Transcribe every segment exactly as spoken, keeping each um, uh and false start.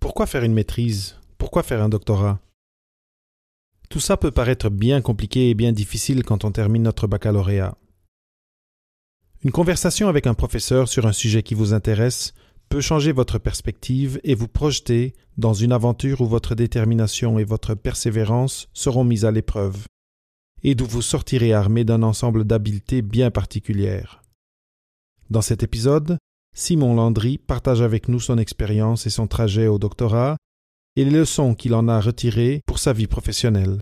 Pourquoi faire une maîtrise? Pourquoi faire un doctorat? Tout ça peut paraître bien compliqué et bien difficile quand on termine notre baccalauréat. Une conversation avec un professeur sur un sujet qui vous intéresse peut changer votre perspective et vous projeter dans une aventure où votre détermination et votre persévérance seront mises à l'épreuve, et d'où vous sortirez armé d'un ensemble d'habiletés bien particulières. Dans cet épisode, Simon Landry partage avec nous son expérience et son trajet au doctorat et les leçons qu'il en a retirées pour sa vie professionnelle.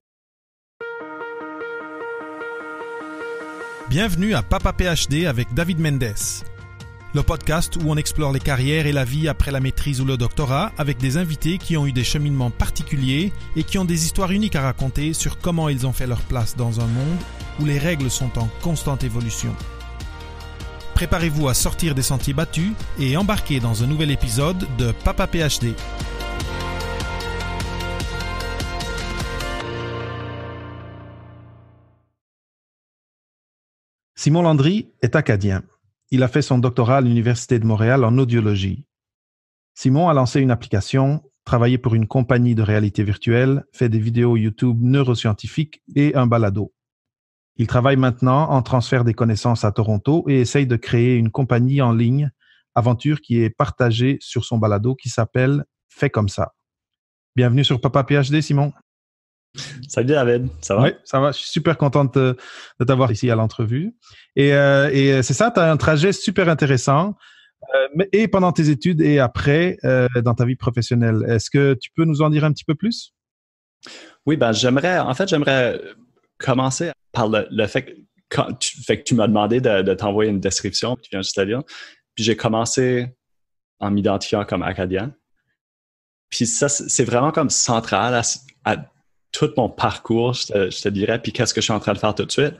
Bienvenue à Papa P H D avec David Mendes, le podcast où on explore les carrières et la vie après la maîtrise ou le doctorat avec des invités qui ont eu des cheminements particuliers et qui ont des histoires uniques à raconter sur comment ils ont fait leur place dans un monde où les règles sont en constante évolution. Préparez-vous à sortir des sentiers battus et embarquer dans un nouvel épisode de Papa P H D. Simon Landry est acadien. Il a fait son doctorat à l'Université de Montréal en audiologie. Simon a lancé une application, travaillé pour une compagnie de réalité virtuelle, fait des vidéos YouTube neuroscientifiques et un balado. Il travaille maintenant en transfert des connaissances à Toronto et essaye de créer une compagnie en ligne, aventure qui est partagée sur son balado qui s'appelle « Fais comme ça ». Bienvenue sur Papa P H D, Simon. Salut David, ça va? Oui, ça va. Je suis super content de, de t'avoir ici à l'entrevue. Et, euh, et c'est ça, tu as un trajet super intéressant, euh, et pendant tes études et après, euh, dans ta vie professionnelle. Est-ce que tu peux nous en dire un petit peu plus? Oui, ben j'aimerais, en fait, j'aimerais commencer par le, le fait, que, quand tu, fait que tu m'as demandé de, de t'envoyer une description, puis tu viens juste la lire. Puis j'ai commencé en m'identifiant comme acadien. Puis ça, c'est vraiment comme central à, à tout mon parcours, je te, je te dirais, puis qu'est-ce que je suis en train de faire tout de suite.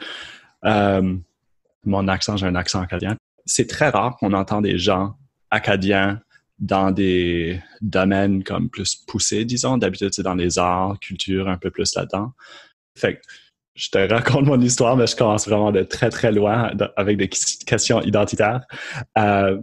Euh, mon accent, j'ai un accent acadien. C'est très rare qu'on entend des gens acadiens dans des domaines comme plus poussés, disons. D'habitude, c'est dans les arts, culture, un peu plus là-dedans. Fait que je te raconte mon histoire, mais je commence vraiment de très, très loin avec des questions identitaires. Euh,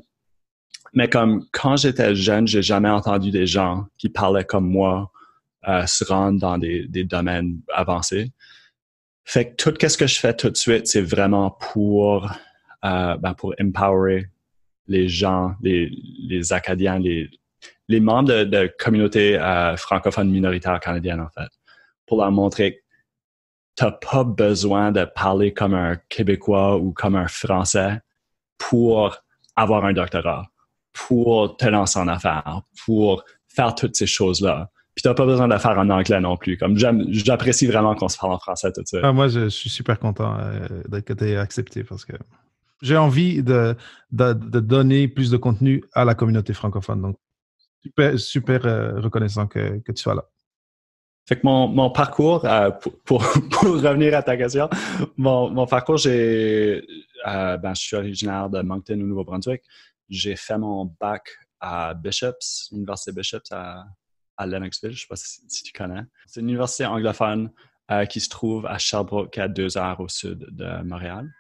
mais comme quand j'étais jeune, j'ai jamais entendu des gens qui parlaient comme moi Euh, se rendre dans des, des domaines avancés. Fait que tout ce que je fais tout de suite, c'est vraiment pour, euh, ben pour empowerer les gens, les, les Acadiens, les, les membres de, de communautés euh, francophones minoritaires canadiennes, en fait, pour leur montrer que t'as pas besoin de parler comme un Québécois ou comme un Français pour avoir un doctorat, pour te lancer en affaires, pour faire toutes ces choses-là. Puis t'as pas besoin de le faire en anglais non plus. Comme j'apprécie vraiment qu'on se parle en français tout de suite. Ah, moi, je, je suis super content euh, d'être que tu aies accepté parce que j'ai envie de, de, de donner plus de contenu à la communauté francophone. Donc, super, super euh, reconnaissant que, que tu sois là. Fait que mon, mon parcours, euh, pour, pour, pour revenir à ta question, mon, mon parcours, j'ai, euh, ben, je suis originaire de Moncton au Nouveau-Brunswick. J'ai fait mon bac à Bishops, l'Université Bishops à à Lennoxville, je ne sais pas si, si tu connais. C'est une université anglophone euh, qui se trouve à Sherbrooke, à deux heures au sud de Montréal.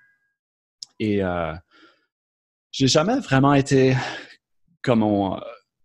Et euh, j'ai jamais vraiment été comme on...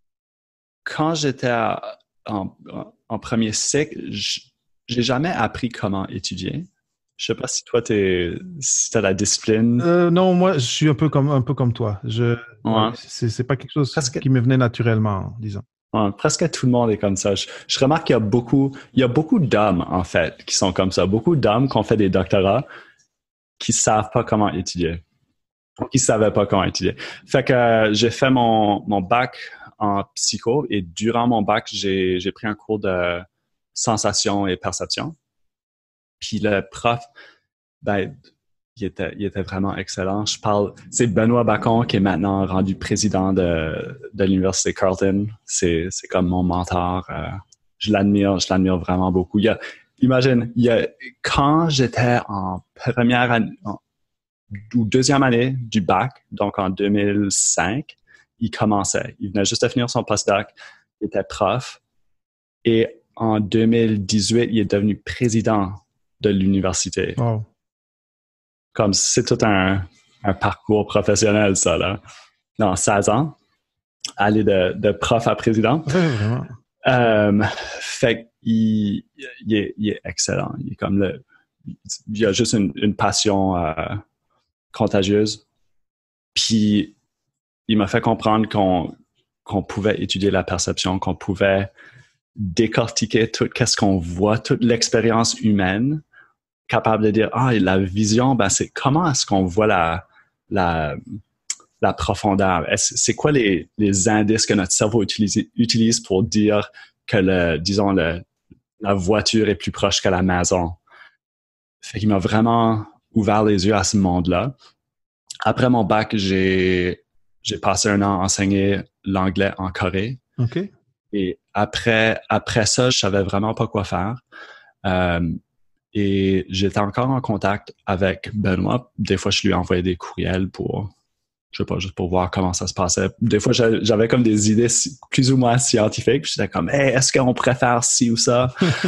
Quand j'étais à, en, en premier cycle, j'ai jamais appris comment étudier. Je sais pas si toi, t'es, si t'as la discipline. Euh, non, moi, je suis un peu comme, un peu comme toi. Je, ouais. c'est, c'est pas quelque chose Presque... qui me venait naturellement, disons. Ouais, presque tout le monde est comme ça. Je, je remarque qu'il y a beaucoup, il y a beaucoup d'hommes, en fait, qui sont comme ça. Beaucoup d'hommes qui ont fait des doctorats qui savent pas comment étudier. Qui savaient pas comment étudier. Fait que euh, j'ai fait mon, mon bac en psycho et durant mon bac, j'ai, j'ai pris un cours de sensation et perception. Puis le prof, ben, il était, il était vraiment excellent. Je parle, c'est Benoît Bacon qui est maintenant rendu président de, de l'Université Carleton. C'est, c'est comme mon mentor. Euh, je l'admire, je l'admire vraiment beaucoup. Il y a, imagine, il y a, quand j'étais en première année, en, ou deuxième année du bac, donc en deux mille cinq, il commençait. Il venait juste de finir son postdoc. Il était prof. Et en deux mille dix-huit, il est devenu président de l'université. Oh. Comme c'est tout un, un parcours professionnel, ça, là. Dans seize ans, aller de, de prof à président. Ouais, vraiment. Euh, fait qu'il il est, il est excellent. Il est comme le, il a juste une, une passion euh, contagieuse. Puis il m'a fait comprendre qu'on qu'on pouvait étudier la perception, qu'on pouvait décortiquer tout qu'est-ce qu'on voit, toute l'expérience humaine, capable de dire ah la vision, ben c'est comment est-ce qu'on voit la la la profondeur. Est-ce, c'est quoi les, les indices que notre cerveau utilise, utilise pour dire que le, disons le, la voiture est plus proche que la maison. Fait qu'il m'a vraiment ouvert les yeux à ce monde-là. Après mon bac, j'ai j'ai passé un an à enseigner l'anglais en Corée. OK. Et après après ça, je savais vraiment pas quoi faire. Euh, et j'étais encore en contact avec Benoît. Des fois, je lui envoyais des courriels pour je sais pas, juste pour voir comment ça se passait. Des fois, j'avais comme des idées plus ou moins scientifiques. J'étais comme, hey, est-ce qu'on pourrait faire ci ou ça?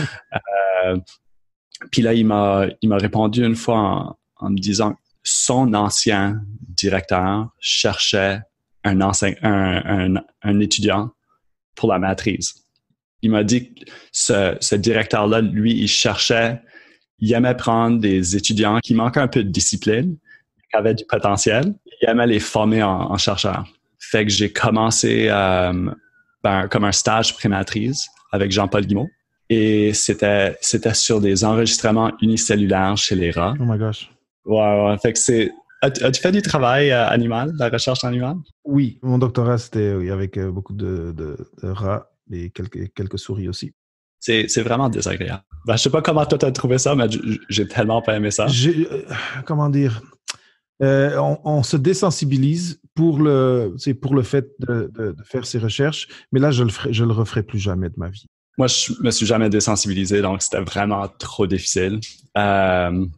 euh, puis là, il m'a, il m'a répondu une fois en, en me disant que son ancien directeur cherchait un, enseigne, un, un, un étudiant pour la maîtrise. Il m'a dit que ce, ce directeur-là, lui, il cherchait, il aimait prendre des étudiants qui manquaient un peu de discipline, qui avaient du potentiel. Il aimait les former en, en chercheurs. Fait que j'ai commencé euh, ben, comme un stage pré-maîtrise avec Jean-Paul Guimot. Et c'était, c'était sur des enregistrements unicellulaires chez les rats. Oh my gosh. Ouais, ouais. Fait que c'est... As-tu, as-tu fait du travail euh, animal, de la recherche animale? Oui, mon doctorat, c'était oui, avec euh, beaucoup de, de, de rats et quelques, quelques souris aussi. C'est, c'est vraiment désagréable. Ben, je sais pas comment toi t'as trouvé ça, mais j'ai tellement pas aimé ça. J'ai, euh, comment dire... Euh, on, on se désensibilise pour le, c'est pour le fait de, de, de faire ces recherches, mais là, je le ferai, je le referai plus jamais de ma vie. Moi, je me suis jamais désensibilisé, donc c'était vraiment trop difficile. Euh,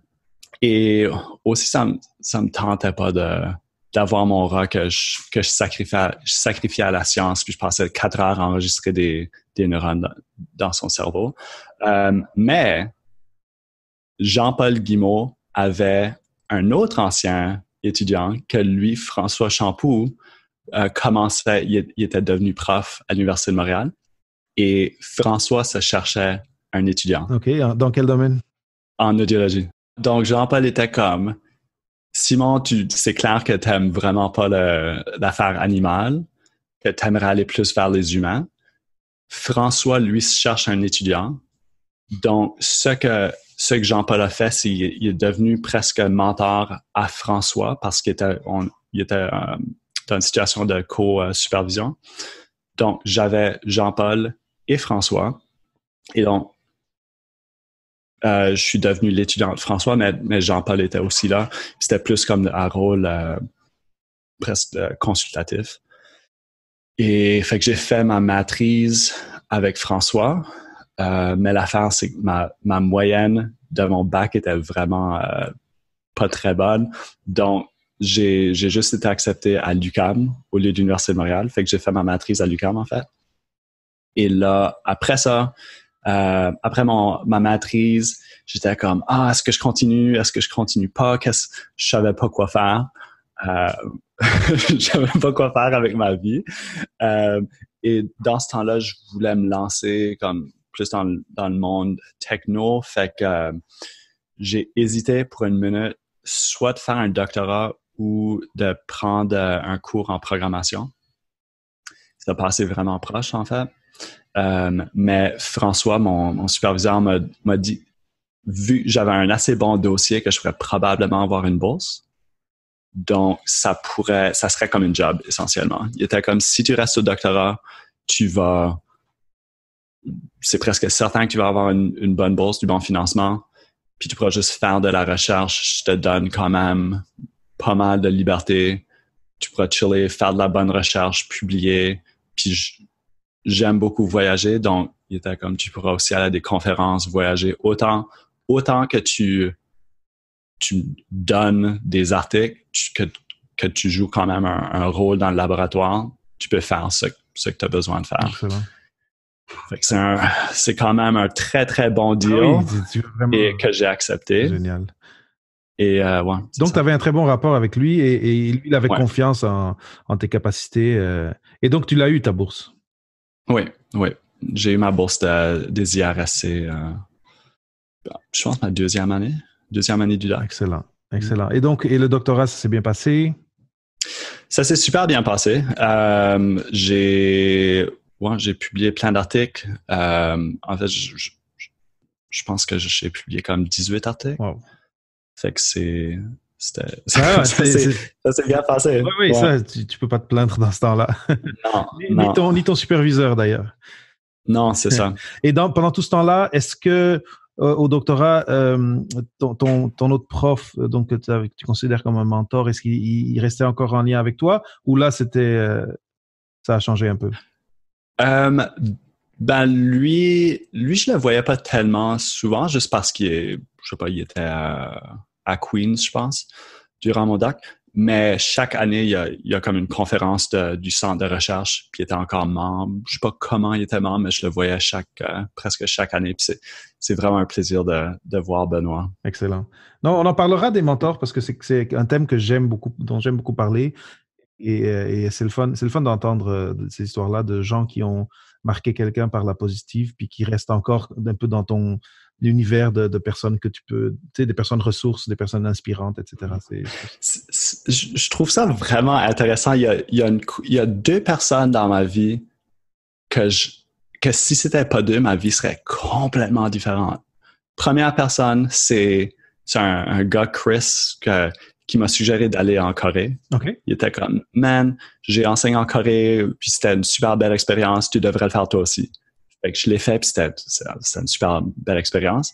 et aussi, ça me, ça me tentait pas de, d'avoir mon rat que je, que je sacrifiais, je sacrifiais à la science, puis je passais quatre heures à enregistrer des, des neurones dans, dans son cerveau. Euh, mais Jean-Paul Guimot avait un autre ancien étudiant que lui, François Champoux, euh, commençait, il, il était devenu prof à l'Université de Montréal et François se cherchait un étudiant. OK. Dans quel domaine? En audiologie. Donc, Jean-Paul était comme, Simon, tu, c'est clair que tu n'aimes vraiment pas le, l'affaire animale, que tu aimerais aller plus vers les humains. François, lui, se cherche un étudiant. Donc, ce que Ce que Jean-Paul a fait, c'est qu'il est devenu presque mentor à François parce qu'il était, on, il était euh, dans une situation de co-supervision. Donc, j'avais Jean-Paul et François. Et donc, euh, je suis devenu l'étudiant de François, mais, mais Jean-Paul était aussi là. C'était plus comme un rôle euh, presque euh, consultatif. Et fait que j'ai fait ma maîtrise avec François. Euh, mais l'affaire, c'est que ma, ma moyenne de mon bac était vraiment euh, pas très bonne. Donc, j'ai, j'ai juste été accepté à l'U Q A M au lieu de l'Université de Montréal. Fait que j'ai fait ma maîtrise à l'U Q A M, en fait. Et là, après ça, euh, après mon, ma maîtrise, j'étais comme, ah, est-ce que je continue? Est-ce que je continue pas? Qu'est-ce, je savais pas quoi faire. Euh, je savais pas quoi faire avec ma vie. Euh, et dans ce temps-là, je voulais me lancer comme plus dans, dans le monde techno. Fait que euh, j'ai hésité pour une minute, soit de faire un doctorat ou de prendre euh, un cours en programmation. Ça passait vraiment proche, en fait. Euh, mais François, mon, mon superviseur, m'a, m'a dit, vu que j'avais un assez bon dossier, que je pourrais probablement avoir une bourse. Donc, ça pourrait, ça serait comme une job, essentiellement. Il était comme, si tu restes au doctorat, tu vas... c'est presque certain que tu vas avoir une, une bonne bourse, du bon financement, puis tu pourras juste faire de la recherche. Je te donne quand même pas mal de liberté. Tu pourras chiller, faire de la bonne recherche, publier. Puis j'aime beaucoup voyager, donc il était comme tu pourras aussi aller à des conférences, voyager autant, autant que tu, tu donnes des articles, tu, que, que tu joues quand même un, un rôle dans le laboratoire, tu peux faire ce, ce que tu as besoin de faire. Excellent. Fait que c'est, un, c'est quand même un très, très bon deal ah oui, tu veux vraiment... et que j'ai accepté. Génial. Et, euh, ouais, donc, tu avais un très bon rapport avec lui et, et lui, il avait ouais. confiance en, en tes capacités. Euh, et donc, tu l'as eu, ta bourse. Oui, oui. j'ai eu ma bourse de, des I R S C, euh, je pense ma deuxième année, deuxième année du doc. Excellent, excellent. Et donc, et le doctorat, ça s'est bien passé? Ça s'est super bien passé. Euh, j'ai, ouais, j'ai publié plein d'articles. Euh, en fait, je, je, je pense que j'ai publié comme dix-huit articles. Wow. Fait que c'est, c'était, Ah, ça, c'est, c'est, c'est... ça s'est bien passé. Oui, oui, ouais. ça, tu, tu peux pas te plaindre dans ce temps-là. Non, ni, non. Ni, ton, ni ton superviseur, d'ailleurs. Non, c'est ça. Et dans, pendant tout ce temps-là, est-ce que euh, au doctorat, euh, ton, ton, ton autre prof, donc que tu considères comme un mentor, est-ce qu'il il restait encore en lien avec toi ou là, c'était, euh, ça a changé un peu? Euh, ben lui, lui, je le voyais pas tellement souvent, juste parce qu'il est, je sais pas, il était à, à Queens, je pense, durant mon doc. Mais chaque année, il y a, il y a comme une conférence de, du centre de recherche, puis il était encore membre. Je sais pas comment il était membre, mais je le voyais chaque, euh, presque chaque année. Puis c'est, c'est vraiment un plaisir de, de voir Benoît. Excellent. Non, on en parlera des mentors parce que c'est, c'est un thème que j'aime beaucoup, dont j'aime beaucoup parler. Et, et c'est le fun, c'est le fun d'entendre ces histoires-là de gens qui ont marqué quelqu'un par la positive, puis qui restent encore un peu dans ton univers de, de personnes que tu peux, tu sais, des personnes ressources, des personnes inspirantes, et cetera. C'est, c'est... C'est, je trouve ça vraiment intéressant. Il y a, il y a, une, il y a deux personnes dans ma vie que, je, que si c'était pas deux, ma vie serait complètement différente. Première personne, c'est, c'est un, un gars, Chris, que, qui m'a suggéré d'aller en Corée. Okay. Il était comme, man, j'ai enseigné en Corée, puis c'était une super belle expérience, tu devrais le faire toi aussi. Fait que je l'ai fait, puis c'était, c'était une super belle expérience.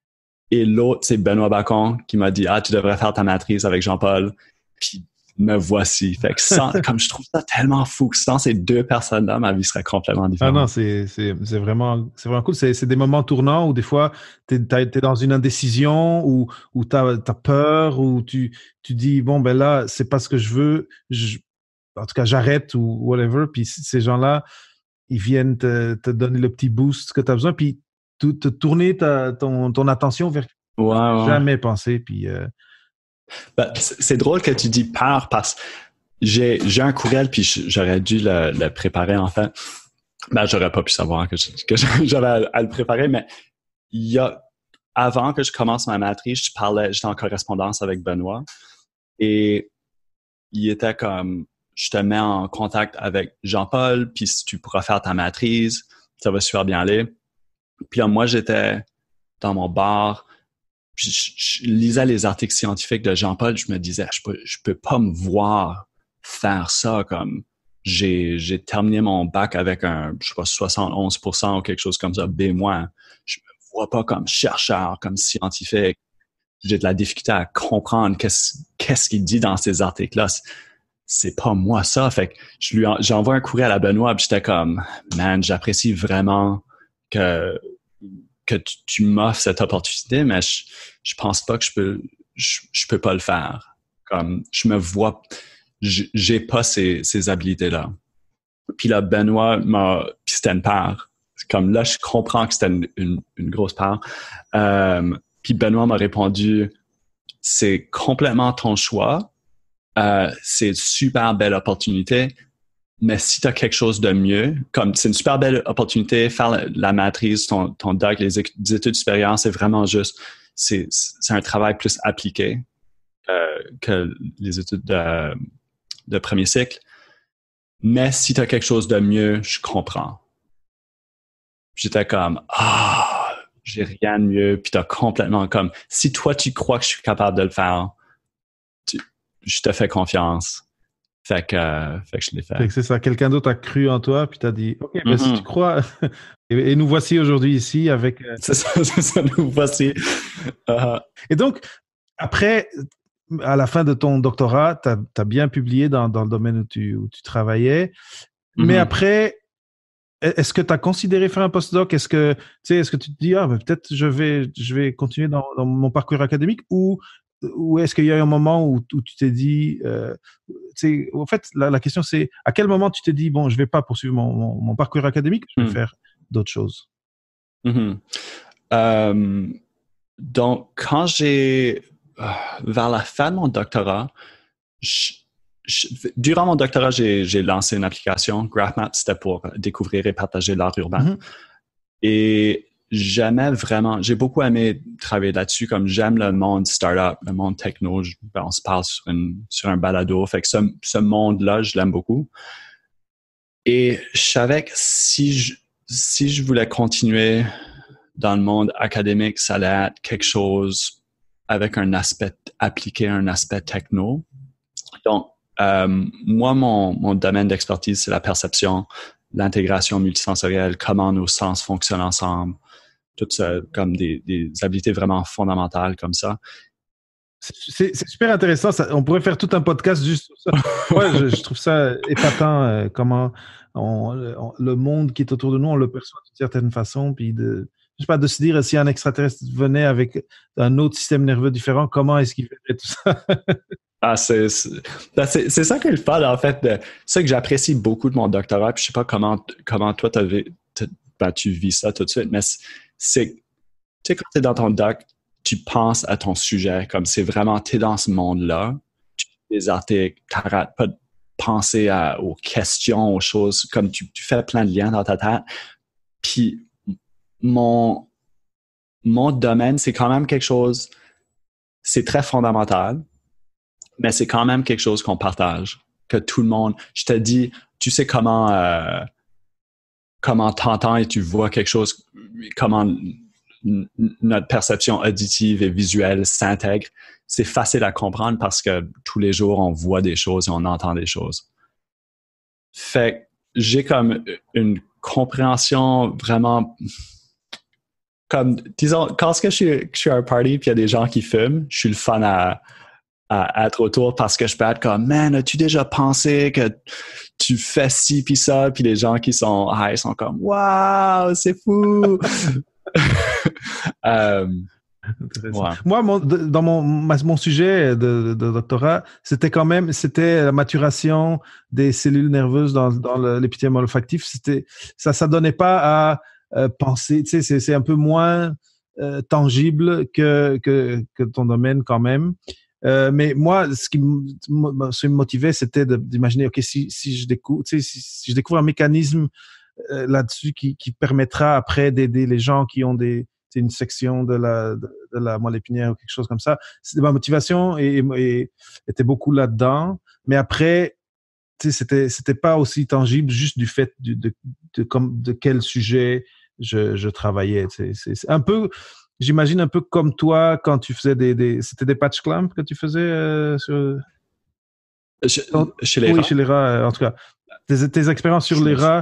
Et l'autre, c'est Benoît Bacon qui m'a dit, ah, tu devrais faire ta maîtrise avec Jean-Paul. Puis me voici. Fait que sans, comme je trouve ça tellement fou que sans ces deux personnes-là, ma vie serait complètement différente. Ah non, c'est, c'est, c'est vraiment, c'est vraiment cool. C'est, c'est des moments tournants où des fois, t'es, t'es dans une indécision ou, ou t'as, t'as peur ou tu, tu dis, bon, ben là, c'est pas ce que je veux. Je, en tout cas, j'arrête ou whatever. Puis ces gens-là, ils viennent te, te donner le petit boost que tu as besoin. Puis te, te tourner ta, ton, ton attention vers ouais, ouais. jamais pensé. Puis, euh... ben, c'est, c'est drôle que tu dis peur parce que j'ai, j'ai un courriel puis j'aurais dû le, le préparer en fait. Ben, j'aurais pas pu savoir que, je, que j'avais à, à le préparer, mais il y a, avant que je commence ma maîtrise, je parlais, j'étais en correspondance avec Benoît et il était comme, je te mets en contact avec Jean-Paul, puis si tu pourras faire ta maîtrise, ça va super bien aller. Puis là, moi, j'étais dans mon bar, puis je, je lisais les articles scientifiques de Jean-Paul, je me disais, je peux, je peux pas me voir faire ça comme j'ai, j'ai terminé mon bac avec un, je sais pas, soixante et onze pour cent ou quelque chose comme ça, B-. Je me vois pas comme chercheur, comme scientifique. J'ai de la difficulté à comprendre qu'est-ce, qu'est-ce qu'il dit dans ces articles-là. C'est pas moi ça. Fait que je lui en, j'envoie un courriel à Benoît, puis j'étais comme, man, j'apprécie vraiment que, que tu, tu m'offres cette opportunité, mais je, je pense pas que je peux, je, je peux pas le faire. Comme, je me vois, j'ai pas ces, ces habilités-là. Puis là, Benoît m'a, puis c'était une part. Comme là, je comprends que c'était une, une, une grosse part. Euh, puis Benoît m'a répondu, c'est complètement ton choix. Euh, c'est une super belle opportunité. Mais si tu as quelque chose de mieux, comme c'est une super belle opportunité, faire la, la maîtrise, ton, ton doc, les, les études supérieures, c'est vraiment juste, c'est, c'est un travail plus appliqué euh, que les études de, de premier cycle. Mais si tu as quelque chose de mieux, je comprends. J'étais comme, ah, oh, j'ai rien de mieux. Puis tu as complètement comme, si toi tu crois que je suis capable de le faire, tu, je te fais confiance. Fait que, euh, fait que je l'ai fait. fait que c'est ça. Quelqu'un d'autre a cru en toi, puis t'as dit, OK, mm-hmm. ben si tu crois. et, et nous voici aujourd'hui ici avec. Euh... C'est ça, c'est ça, nous voici. Uh-huh. Et donc, après, à la fin de ton doctorat, tu as bien publié dans, dans le domaine où tu, où tu travaillais. Mm-hmm. Mais après, est-ce que tu as considéré faire un postdoc? Est-ce que, tu sais, est-ce que tu te dis, ah, ben, peut-être je vais, je vais continuer dans, dans mon parcours académique ou, ou est-ce qu'il y a eu un moment où, où tu t'es dit, euh, tu sais, en fait, la, la question c'est, à quel moment tu t'es dit, bon, je vais pas poursuivre mon, mon, mon parcours académique, je vais mm. faire d'autres choses? Mm-hmm. Euh, donc, quand j'ai, euh, vers la fin de mon doctorat, je, durant mon doctorat, j'ai, j'ai lancé une application. GraphMap, c'était pour découvrir et partager l'art urbain. Mm-hmm. Et j'aimais vraiment, j'ai beaucoup aimé travailler là-dessus, comme j'aime le monde startup, le monde techno. Je, ben, on se parle sur, une, sur un balado. Fait que ce, ce monde-là, je l'aime beaucoup. Et je savais que si je, si je voulais continuer dans le monde académique, ça allait être quelque chose avec un aspect appliqué, un aspect techno. Donc, euh, moi, mon, mon domaine d'expertise, c'est la perception, l'intégration multisensorielle, comment nos sens fonctionnent ensemble, tout ça, comme des, des habiletés vraiment fondamentales comme ça. C'est, c'est super intéressant. Ça, on pourrait faire tout un podcast juste sur ça. Moi, je, je trouve ça épatant euh, comment on, on, le monde qui est autour de nous, on le perçoit d'une certaine façon. Puis de, je sais pas, de se dire si un extraterrestre venait avec un autre système nerveux différent, comment est-ce qu'il ferait tout ça? Ah, c'est, c'est, c'est, c'est ça que je parle, en fait. C'est ça que j'apprécie beaucoup de mon doctorat. Puis je sais pas comment, comment toi, t'avais, ben, tu vis ça tout de suite, mais c'est, c'est tu sais, quand tu es dans ton doc, tu penses à ton sujet, comme c'est vraiment, tu es dans ce monde-là, tu fais des articles, tu n'arrêtes pas de penser à, aux questions, aux choses, comme tu, tu fais plein de liens dans ta tête. Puis mon, mon domaine, c'est quand même quelque chose, c'est très fondamental, mais c'est quand même quelque chose qu'on partage, que tout le monde, je te dis, tu sais comment, euh, comment t'entends et tu vois quelque chose, comment notre perception auditive et visuelle s'intègre, c'est facile à comprendre parce que tous les jours, on voit des choses et on entend des choses. Fait que j'ai comme une compréhension vraiment comme, disons, quand je suis, je suis à un party puis il y a des gens qui fument, je suis le fun à, à être autour parce que je peux être comme, man, as-tu déjà pensé que tu fais ci puis ça, puis les gens qui sont high sont comme, wow, c'est fou! euh, ouais. Moi, mon, dans mon, mon sujet de, de doctorat, c'était quand même, c'était la maturation des cellules nerveuses dans, dans l'épithèle olfactif. C'était, ça, ça donnait pas à euh, penser. Tu sais, c'est, c'est un peu moins euh, tangible que, que que ton domaine quand même. Euh, mais moi, ce qui me, ce qui me motivait, c'était de, d'imaginer, ok, si si je découvre, tu sais, si, si je découvre un mécanisme euh, là-dessus qui qui permettra après d'aider les gens qui ont des c'est une section de la de, de la moelle épinière ou quelque chose comme ça. C'était ma motivation et, et était beaucoup là-dedans. Mais après, tu sais, c'était c'était pas aussi tangible juste du fait de de de, comme de quel sujet je je travaillais. Tu sais, c'est, c'est un peu, j'imagine un peu comme toi quand tu faisais des des c'était des patch clamps que tu faisais euh, sur chez, chez les oui, rats. chez les rats en tout cas. Tes tes expériences sur les rats.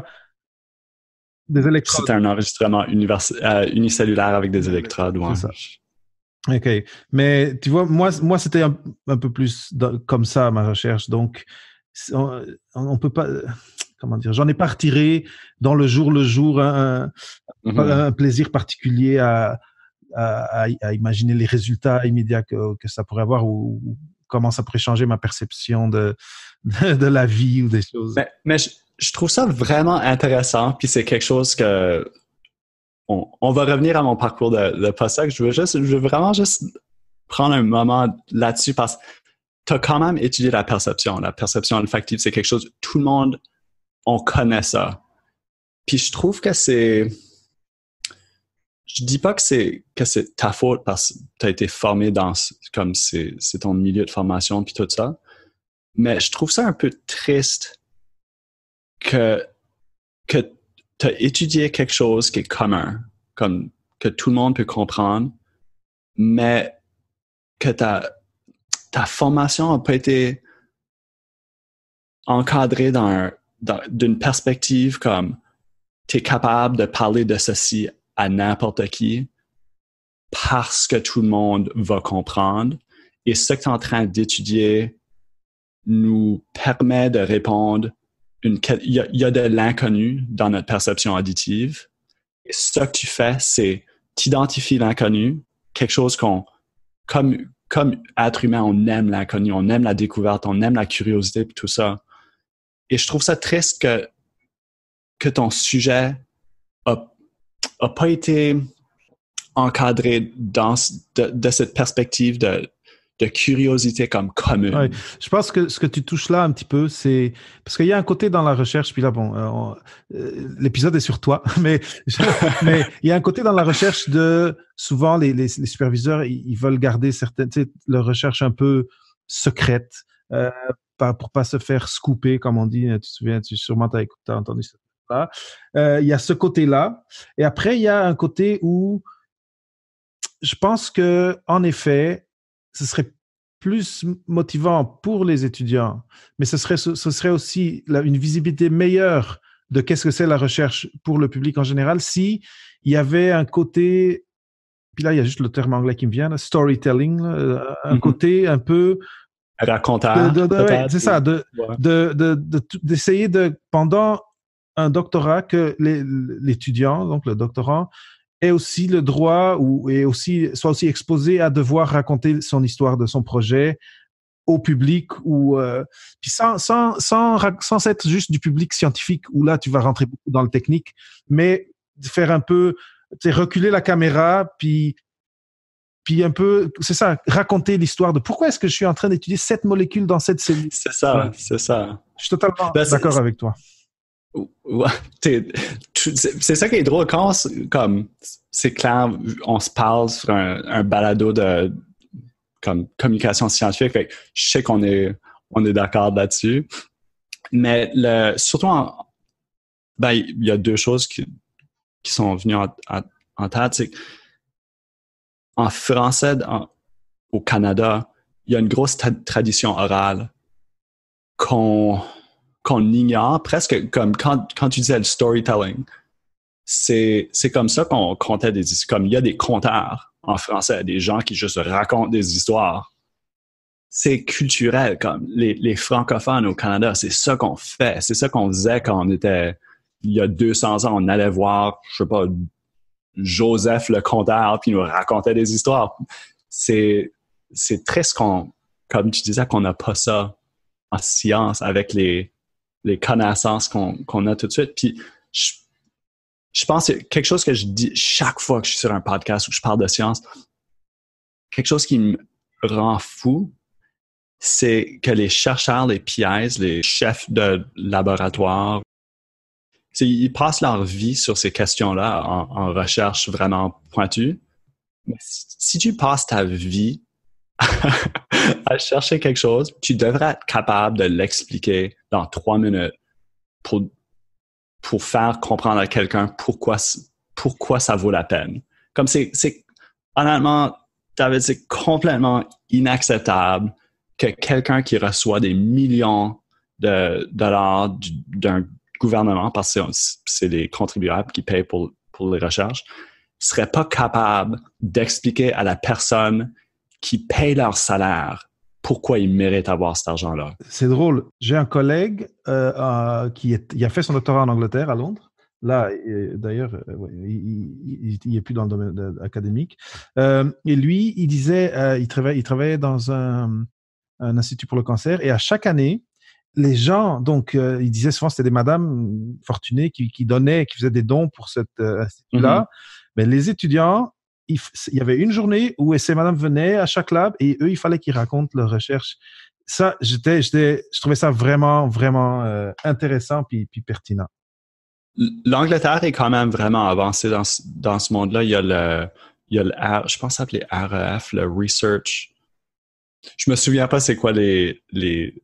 Des électrodes. C'était un enregistrement univers, euh, unicellulaire avec des électrodes. Ouais. C'est ça. OK. Mais tu vois, moi, moi c'était un, un peu plus dans, comme ça, ma recherche. Donc, on, on peut pas... Comment dire? J'en ai pas retiré dans le jour le jour un, mm-hmm. un plaisir particulier à, à, à, à imaginer les résultats immédiats que, que ça pourrait avoir ou, ou comment ça pourrait changer ma perception de, de, de la vie ou des choses. Mais, mais je... Je trouve ça vraiment intéressant, puis c'est quelque chose que on, on va revenir à mon parcours de, de postdoc. Je veux juste, je veux vraiment juste prendre un moment là-dessus parce que tu as quand même étudié la perception. La perception olfactive, c'est quelque chose, tout le monde, on connaît ça. Puis je trouve que c'est, je dis pas que c'est que c'est ta faute parce que tu as été formé dans, comme c'est, c'est ton milieu de formation puis tout ça, mais je trouve ça un peu triste que, que tu as étudié quelque chose qui est commun, comme que tout le monde peut comprendre, mais que ta, ta formation n'a pas été encadrée dans, un, dans d'une perspective comme tu es capable de parler de ceci à n'importe qui parce que tout le monde va comprendre. Et ce que tu es en train d'étudier nous permet de répondre. Une, il, y a, il y a de l'inconnu dans notre perception auditive. Et ce que tu fais, c'est t'identifier l'inconnu, quelque chose qu'on, comme, comme être humain, on aime l'inconnu, on aime la découverte, on aime la curiosité et tout ça. Et je trouve ça triste que, que ton sujet a, a pas été encadré dans, de, de cette perspective de de curiosité comme commune. Ouais. Je pense que ce que tu touches là un petit peu, c'est parce qu'il y a un côté dans la recherche, puis là, bon, euh, on, euh, l'épisode est sur toi, mais mais il y a un côté dans la recherche de souvent les, les, les superviseurs, ils, ils veulent garder certaines, tu sais, leur recherche un peu secrète, euh, pas, pour pas se faire scooper, comme on dit. Tu te souviens, tu sûrement t'as écouté, t'as entendu ça. Là. Euh, il y a ce côté-là, et après il y a un côté où je pense que en effet, ce serait plus motivant pour les étudiants, mais ce serait, ce serait aussi la, une visibilité meilleure de qu'est-ce que c'est la recherche pour le public en général si il y avait un côté, puis là il y a juste le terme anglais qui me vient, là, storytelling, là, un mm-hmm. côté un peu raconteur, de, de, de, ouais, c'est ça, de, ouais. de, de, de, de, d'essayer de pendant un doctorat que les, l'étudiant, donc le doctorant, ait aussi le droit ou et aussi soit aussi exposé à devoir raconter son histoire de son projet au public ou euh, puis sans sans sans sans être juste du public scientifique où là tu vas rentrer beaucoup dans le technique, mais faire un peu, tu sais, reculer la caméra puis puis un peu, c'est ça, raconter l'histoire de pourquoi est-ce que je suis en train d'étudier cette molécule dans cette cellule. C'est ça, ouais. c'est ça. Je suis totalement ben, d'accord c'est... avec toi. Ouais, c'est, c'est ça qui est drôle quand on, comme c'est clair, on se parle sur un, un balado de comme communication scientifique, fait que je sais qu'on est on est d'accord là-dessus, mais le, surtout en, ben il y a deux choses qui qui sont venues en, en, en tête, c'est en français en, au Canada, il y a une grosse tra- tradition orale qu'on qu'on ignore, presque comme quand, quand tu disais le storytelling, c'est, c'est comme ça qu'on contait des histoires. Comme il y a des conteurs en français, des gens qui juste racontent des histoires. C'est culturel, comme les, les francophones au Canada, c'est ça qu'on fait. C'est ça qu'on faisait quand on était, il y a deux cents ans, on allait voir, je sais pas, Joseph le conteur, puis il nous racontait des histoires. C'est, c'est triste qu'on, comme tu disais, qu'on n'a pas ça en science avec les les connaissances qu'on, qu'on a tout de suite. Puis, je, je pense que quelque chose que je dis chaque fois que je suis sur un podcast où je parle de science, quelque chose qui me rend fou, c'est que les chercheurs, les P Is, les chefs de laboratoire, ils passent leur vie sur ces questions-là en, en recherche vraiment pointue. Mais si, si tu passes ta vie à chercher quelque chose, tu devrais être capable de l'expliquer dans trois minutes pour, pour faire comprendre à quelqu'un pourquoi, pourquoi ça vaut la peine. Comme c'est, c'est honnêtement, David, c'est complètement inacceptable que quelqu'un qui reçoit des millions de dollars du, d'un gouvernement, parce que c'est, c'est les contribuables qui payent pour, pour les recherches, serait pas capable d'expliquer à la personne qui paye leur salaire pourquoi ils méritent d'avoir cet argent-là. C'est drôle. J'ai un collègue euh, euh, qui est, il a fait son doctorat en Angleterre, à Londres. Là, et, d'ailleurs, euh, ouais, il n'est plus dans le domaine de, académique. Euh, et lui, il disait, euh, il, travaille, il travaillait dans un, un institut pour le cancer. Et à chaque année, les gens, donc, euh, il disait souvent, c'était des madames fortunées qui, qui donnaient, qui faisaient des dons pour cet euh, institut-là. Mm-hmm. Mais les étudiants, il y avait une journée où ces madames venaient à chaque lab et eux, il fallait qu'ils racontent leurs recherches. Ça, j'étais, j'étais, je trouvais ça vraiment, vraiment euh, intéressant puis, puis pertinent. L'Angleterre est quand même vraiment avancée dans, dans ce monde-là. Il y a le, il y a le R, je pense que ça s'appelait R E F, le Research. Je me souviens pas c'est quoi les, les,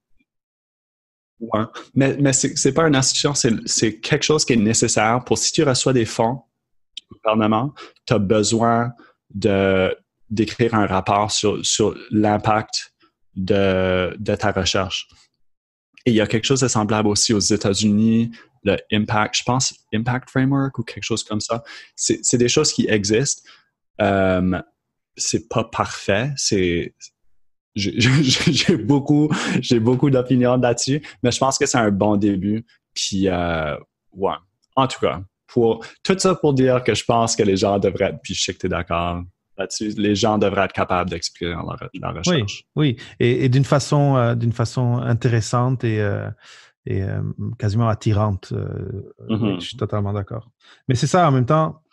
ouais. mais, mais c'est, c'est pas une institution, c'est, c'est quelque chose qui est nécessaire pour si tu reçois des fonds gouvernement, tu as besoin de, d'écrire un rapport sur, sur l'impact de, de ta recherche. Et il y a quelque chose de semblable aussi aux États-Unis, le Impact, je pense, Impact Framework ou quelque chose comme ça. C'est, c'est des choses qui existent. Euh, c'est pas parfait. C'est, j'ai, j'ai, j'ai, beaucoup, j'ai beaucoup d'opinions là-dessus, mais je pense que c'est un bon début. Puis, euh, ouais, en tout cas, pour tout ça pour dire que je pense que les gens devraient être, puis je sais que tu es d'accord là-dessus, les gens devraient être capables d'expliquer leur, leur recherche. Oui, oui. Et, et d'une façon, euh, d'une façon intéressante et, euh, et euh, quasiment attirante. Euh, mm-hmm. Oui, je suis totalement d'accord. Mais c'est ça, en même temps,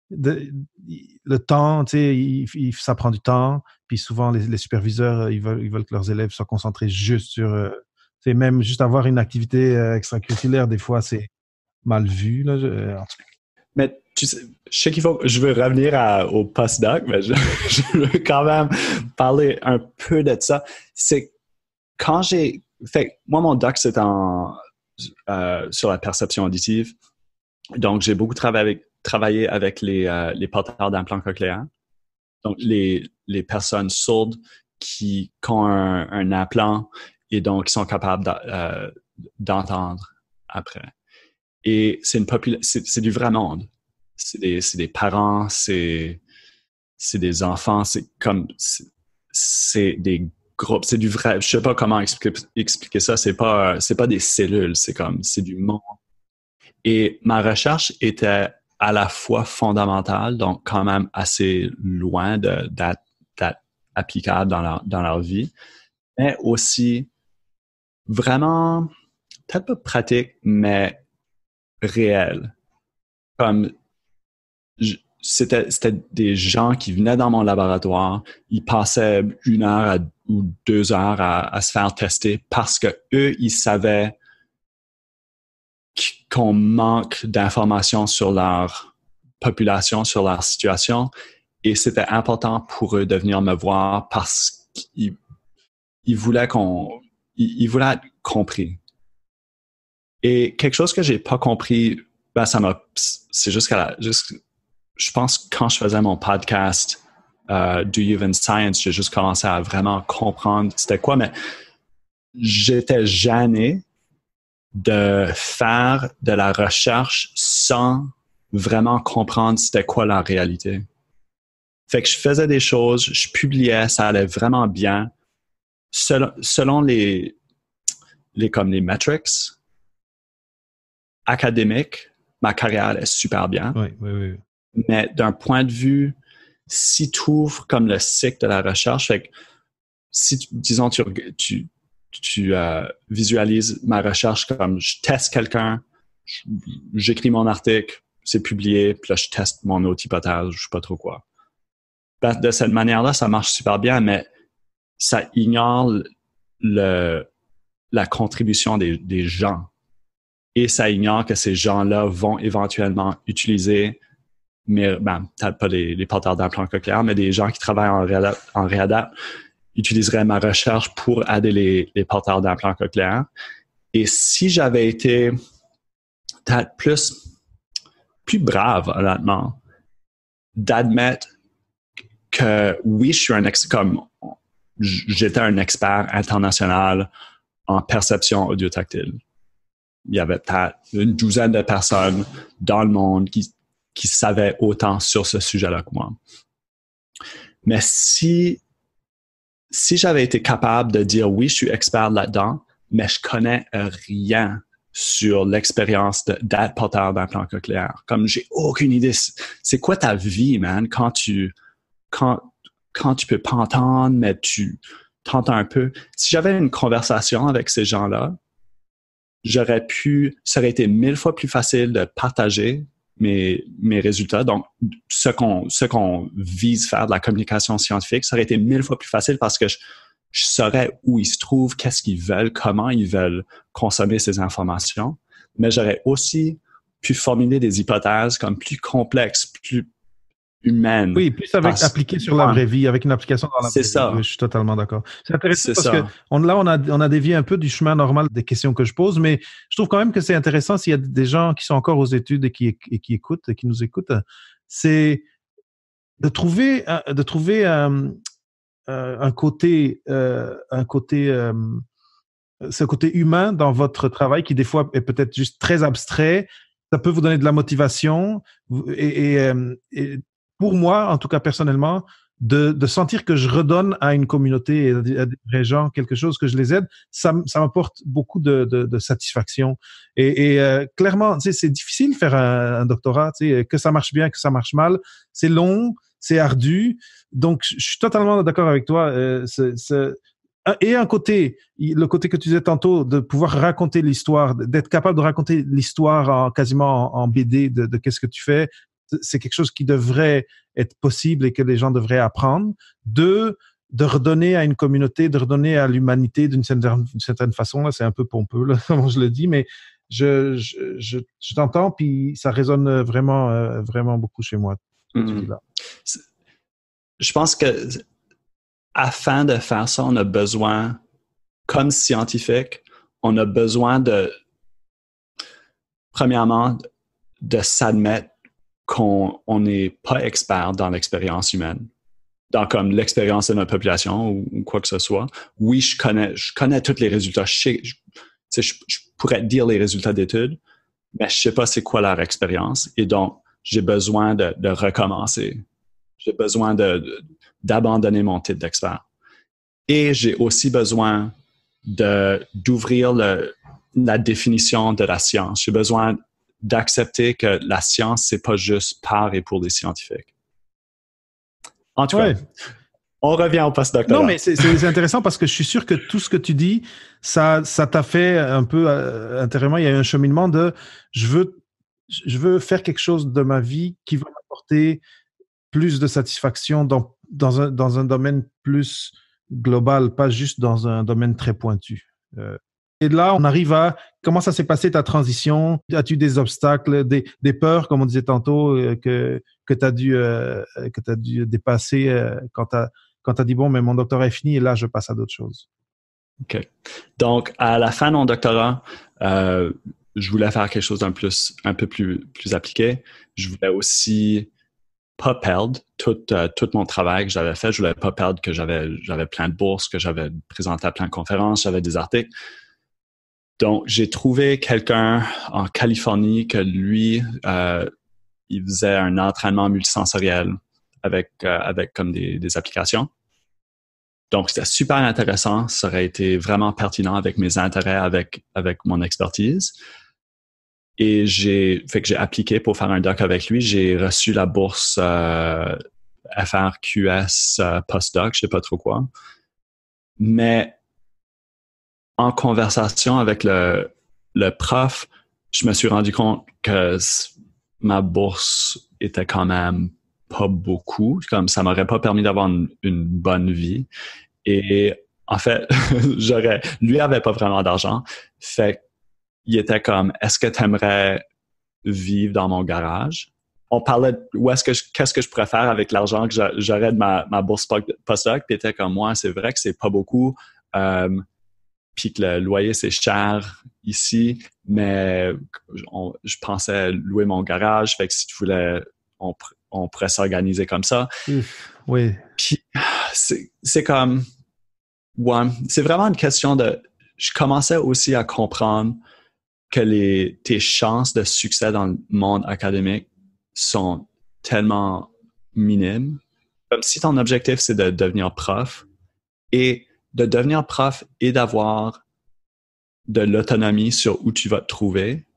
de, le temps, tu sais, il, il, ça prend du temps. Puis souvent, les, les superviseurs, ils veulent, ils veulent que leurs élèves soient concentrés juste sur, euh, c'est même juste avoir une activité euh, extracurriculaire. Des fois, c'est mal vu, là. Je, en tout cas. Mais tu sais, je sais qu'il faut, je veux revenir à, au postdoc, mais je, je veux quand même parler un peu de ça. C'est quand j'ai fait, moi, mon doc, c'est en, euh, sur la perception auditive. Donc, j'ai beaucoup travaillé avec, travaillé avec les, euh, les porteurs d'implants cochléaires. Donc, les, les personnes sourdes qui, qui ont un, un implant et donc qui sont capables d'a, euh, d'entendre après. Et c'est une popula- c'est, c'est du vrai monde. C'est des, c'est des parents, c'est, c'est des enfants, c'est comme, c'est, c'est des groupes, c'est du vrai, je sais pas comment expliquer, expliquer ça, c'est pas, c'est pas des cellules, c'est comme, c'est du monde. Et ma recherche était à la fois fondamentale, donc quand même assez loin de, d'être, d'être applicable dans leur, dans leur vie, mais aussi vraiment, peut-être pas pratique, mais réel. Comme, je, c'était, c'était des gens qui venaient dans mon laboratoire, ils passaient une heure à, ou deux heures à, à se faire tester parce que eux, ils savaient qu'on manque d'informations sur leur population, sur leur situation, et c'était important pour eux de venir me voir parce qu'ils ils voulaient qu'on, ils, ils voulaient être compris. Et quelque chose que j'ai pas compris, ben ça m'a, c'est jusqu'à la, juste, je pense quand je faisais mon podcast uh, Do You Even Science, j'ai juste commencé à vraiment comprendre c'était quoi, mais j'étais gêné de faire de la recherche sans vraiment comprendre c'était quoi la réalité. Fait que je faisais des choses, je publiais, ça allait vraiment bien. Selon, selon les, les, comme les metrics académiques, ma carrière allait super bien. Oui, oui, oui. Mais d'un point de vue, si tu ouvres comme le cycle de la recherche, fait que si, tu, disons, tu, tu, tu euh, visualises ma recherche comme je teste quelqu'un, j'écris mon article, c'est publié, puis là, je teste mon autre hypothèse, je sais pas trop quoi. De cette manière-là, ça marche super bien, mais ça ignore le, la contribution des, des gens. Et ça ignore que ces gens-là vont éventuellement utiliser, mais ben, peut-être pas les, les porteurs d'implants cochléaires, mais des gens qui travaillent en réadapt, en réadapt utiliseraient ma recherche pour aider les, les porteurs d'implants cochléaires. Et si j'avais été peut-être plus, plus brave, honnêtement, d'admettre que oui, je suis un ex, comme j'étais un expert international en perception audio-tactile. Il y avait peut-être une douzaine de personnes dans le monde qui, qui savaient autant sur ce sujet-là que moi. Mais si, si j'avais été capable de dire oui, je suis expert là-dedans, mais je connais rien sur l'expérience de, d'être porteur d'implants cochléaires. Comme j'ai aucune idée. C'est quoi ta vie, man, quand tu, quand, quand tu peux pas entendre, mais tu t'entends un peu. Si j'avais une conversation avec ces gens-là, j'aurais pu, ça aurait été mille fois plus facile de partager mes, mes résultats. Donc, ce qu'on, ce qu'on vise faire de la communication scientifique, ça aurait été mille fois plus facile parce que je, je saurais où ils se trouvent, qu'est-ce qu'ils veulent, comment ils veulent consommer ces informations. Mais j'aurais aussi pu formuler des hypothèses comme plus complexes, plus humaines. Oui, plus avec parce... appliqué sur la vraie vie, avec une application dans la c'est vraie ça. vie. Oui, je suis totalement d'accord. C'est intéressant c'est parce ça. que on, là, on a, on a dévié un peu du chemin normal des questions que je pose, mais je trouve quand même que c'est intéressant s'il y a des gens qui sont encore aux études et qui, et qui écoutent, et qui nous écoutent, c'est de trouver, de trouver un, un côté, euh, un côté, euh, ce côté humain dans votre travail qui des fois est peut-être juste très abstrait. Ça peut vous donner de la motivation et, et, et pour moi, en tout cas personnellement, de, de sentir que je redonne à une communauté et à des, à des vrais gens quelque chose, que je les aide, ça, ça m'apporte beaucoup de, de, de satisfaction. Et, et euh, clairement, tu sais, c'est difficile de faire un, un doctorat, tu sais, que ça marche bien, que ça marche mal, c'est long, c'est ardu. Donc, je suis totalement d'accord avec toi. Euh, c'est, c'est, et un côté, le côté que tu disais tantôt, de pouvoir raconter l'histoire, d'être capable de raconter l'histoire en, quasiment en, en B D de, de qu'est-ce que tu fais, c'est quelque chose qui devrait être possible et que les gens devraient apprendre. Deux, de redonner à une communauté, de redonner à l'humanité d'une certaine, d'une certaine façon. Là, c'est un peu pompeux, là, comment je le dis, mais je, je, je, je t'entends, puis ça résonne vraiment, euh, vraiment beaucoup chez moi. Ce que tu dis là. Je pense que afin de faire ça, on a besoin, comme scientifique, on a besoin de, premièrement, de s'admettre qu'on n'est pas expert dans l'expérience humaine, dans comme l'expérience de notre population ou, ou quoi que ce soit. Oui, je connais, je connais tous les résultats. Je, sais, je, je, je pourrais te dire les résultats d'études, mais je sais pas c'est quoi leur expérience. Et donc, j'ai besoin de, de recommencer. J'ai besoin de, de, d'abandonner mon titre d'expert. Et j'ai aussi besoin de, d'ouvrir le, la définition de la science. J'ai besoin d'accepter que la science, c'est pas juste par et pour les scientifiques. En tout ouais. cas, on revient au postdoctorat. Non, mais c'est, c'est intéressant parce que je suis sûr que tout ce que tu dis, ça, ça t'a fait un peu euh, intérieurement. Il y a eu un cheminement de je veux, je veux faire quelque chose de ma vie qui va m'apporter plus de satisfaction dans, dans, un, dans un domaine plus global, pas juste dans un domaine très pointu. Euh, et là, on arrive à comment ça s'est passé ta transition? As-tu des obstacles, des, des peurs, comme on disait tantôt, euh, que, que tu as dû, euh, que t'as dû dépasser euh, quand tu as quand tu as dit, bon, mais mon doctorat est fini et là, je passe à d'autres choses? OK. Donc, à la fin de mon doctorat, euh, je voulais faire quelque chose d'un plus, un peu plus, plus appliqué. Je voulais aussi pas perdre tout, euh, tout mon travail que j'avais fait. Je voulais pas perdre que j'avais, j'avais plein de bourses, que j'avais présenté à plein de conférences, j'avais des articles. Donc, j'ai trouvé quelqu'un en Californie que lui, euh, il faisait un entraînement multisensoriel avec, euh, avec comme des, des applications. Donc, c'était super intéressant. Ça aurait été vraiment pertinent avec mes intérêts, avec, avec mon expertise. Et j'ai fait que j'ai appliqué pour faire un doc avec lui. J'ai reçu la bourse euh, F R Q S euh, postdoc, je sais pas trop quoi. Mais en conversation avec le, le prof, je me suis rendu compte que ma bourse était quand même pas beaucoup. Comme ça m'aurait pas permis d'avoir une, une bonne vie. Et en fait, j'aurais, lui avait pas vraiment d'argent. Fait il était comme, est-ce que tu aimerais vivre dans mon garage? On parlait de où est-ce que je, qu'est-ce que je pourrais faire avec l'argent que j'aurais de ma, ma bourse postdoc. Puis il était comme, moi, c'est vrai que c'est pas beaucoup. Euh, puis que le loyer, c'est cher ici. Mais on, je pensais louer mon garage. Fait que si tu voulais, on, on pourrait s'organiser comme ça. Mmh, oui. Puis c'est, c'est comme, ouais, c'est vraiment une question de, je commençais aussi à comprendre que les, tes chances de succès dans le monde académique sont tellement minimes. Comme si ton objectif, c'est de devenir prof et de devenir prof et d'avoir de l'autonomie sur où tu vas te trouver,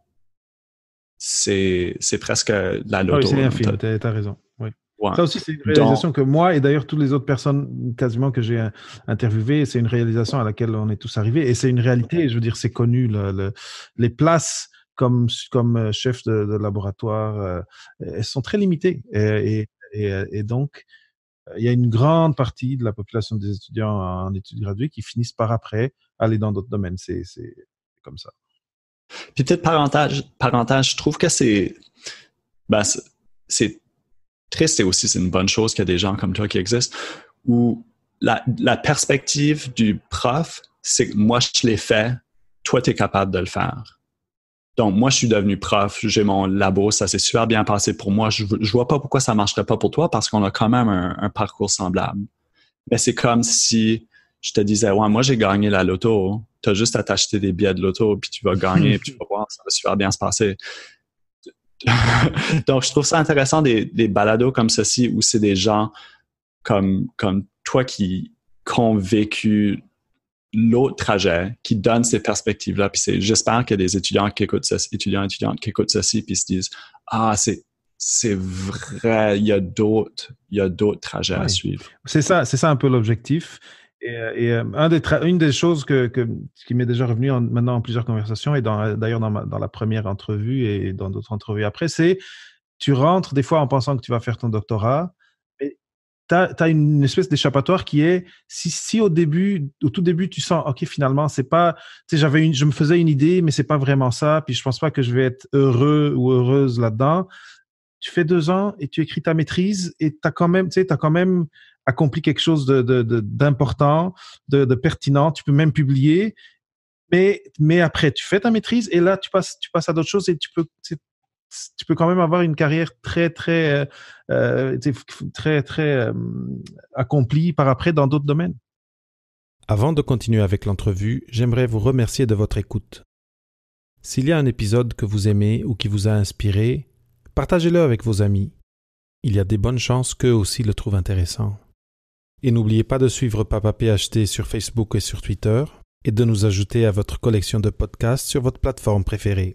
c'est, c'est presque la loto. Ah oui, c'est infime, t'as, t'as raison. Oui. Ouais. Ça aussi, c'est une réalisation Donc, que moi et d'ailleurs toutes les autres personnes quasiment que j'ai interviewées, c'est une réalisation à laquelle on est tous arrivés et c'est une réalité, je veux dire, c'est connu. Le, le, les places comme, comme chef de, de laboratoire, euh, elles sont très limitées et, et, et, et donc il y a une grande partie de la population des étudiants en études graduées qui finissent par après aller dans d'autres domaines. C'est, c'est comme ça. Puis peut-être parentage, parentage, je trouve que c'est, ben, c'est, c'est triste et aussi c'est une bonne chose qu'il y a des gens comme toi qui existent où la, la perspective du prof, c'est que moi je l'ai fait, toi tu es capable de le faire. Donc moi je suis devenu prof, j'ai mon labo, ça s'est super bien passé pour moi. Je, je vois pas pourquoi ça marcherait pas pour toi parce qu'on a quand même un, un parcours semblable. Mais c'est comme si je te disais, ouais, moi j'ai gagné la loto, tu as juste à t'acheter des billets de loto puis tu vas gagner puis tu vas voir, ça va super bien se passer. Donc, je trouve ça intéressant des, des balados comme ceci où c'est des gens comme, comme toi qui, qui ont vécu l'autre trajet, qui donnent ces perspectives-là. Puis c'est, j'espère qu'il y a des étudiants qui écoutent ceci, étudiants, étudiantes qui écoutent ceci puis se disent, ah, c'est, c'est vrai, il y a d'autres, il y a d'autres trajets ouais. à suivre. C'est ça, c'est ça un peu l'objectif. Et, et euh, un des tra- une des choses que, que, qui m'est déjà revenu en, maintenant en plusieurs conversations et dans, d'ailleurs dans, ma, dans la première entrevue et dans d'autres entrevues après, c'est tu rentres des fois en pensant que tu vas faire ton doctorat, mais tu as une espèce d'échappatoire qui est, si, si au début, au tout début, tu sens, OK, finalement, c'est pas, tu sais, j'avais une, je me faisais une idée, mais c'est pas vraiment ça, puis je pense pas que je vais être heureux ou heureuse là-dedans. Tu fais deux ans et tu écris ta maîtrise et t'as quand même, tu sais, t'as quand même accompli quelque chose de, de, de, d'important, de, de pertinent. Tu peux même publier. Mais, mais après, tu fais ta maîtrise et là, tu passes, tu passes à d'autres choses et tu peux, tu peux quand même avoir une carrière très, très, euh, très, très euh, accomplie par après dans d'autres domaines. Avant de continuer avec l'entrevue, j'aimerais vous remercier de votre écoute. S'il y a un épisode que vous aimez ou qui vous a inspiré, partagez-le avec vos amis. Il y a des bonnes chances qu'eux aussi le trouvent intéressant. Et n'oubliez pas de suivre Papa P H D sur Facebook et sur Twitter, et de nous ajouter à votre collection de podcasts sur votre plateforme préférée.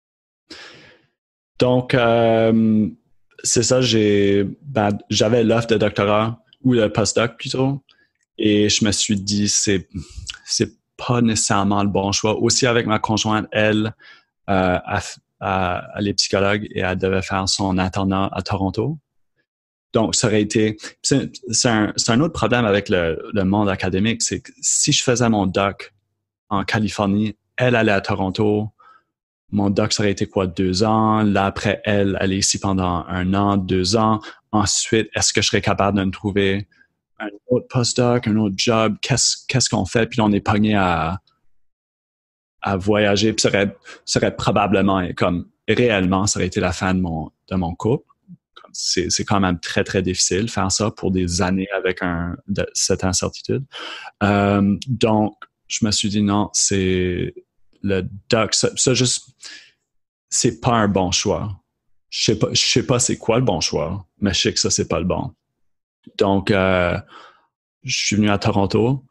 Donc, euh, c'est ça, j'ai, ben, j'avais l'offre de doctorat, ou le postdoc plutôt, et je me suis dit, c'est, c'est pas nécessairement le bon choix. Aussi avec ma conjointe, elle, euh, à, à, elle est psychologue et elle devait faire son internat à Toronto. Donc, ça aurait été... C'est, c'est, un, c'est un autre problème avec le, le monde académique, c'est que si je faisais mon doc en Californie, elle allait à Toronto, mon doc, ça aurait été quoi, deux ans? Là, après, elle, elle est ici pendant un an, deux ans. Ensuite, est-ce que je serais capable de me trouver un autre postdoc, un autre job? Qu'est-ce, qu'est-ce qu'on fait? Puis là, on est pogné à, à voyager. Puis ça aurait, ça aurait probablement, comme réellement, ça aurait été la fin de mon, de mon couple. C'est, c'est quand même très, très difficile faire ça pour des années avec un, de, cette incertitude. Euh, donc, je me suis dit non, c'est le doc. Ça, ça juste, c'est pas un bon choix. Je sais pas, je sais pas c'est quoi le bon choix, mais je sais que ça, c'est pas le bon. Donc, euh, je suis venu à Toronto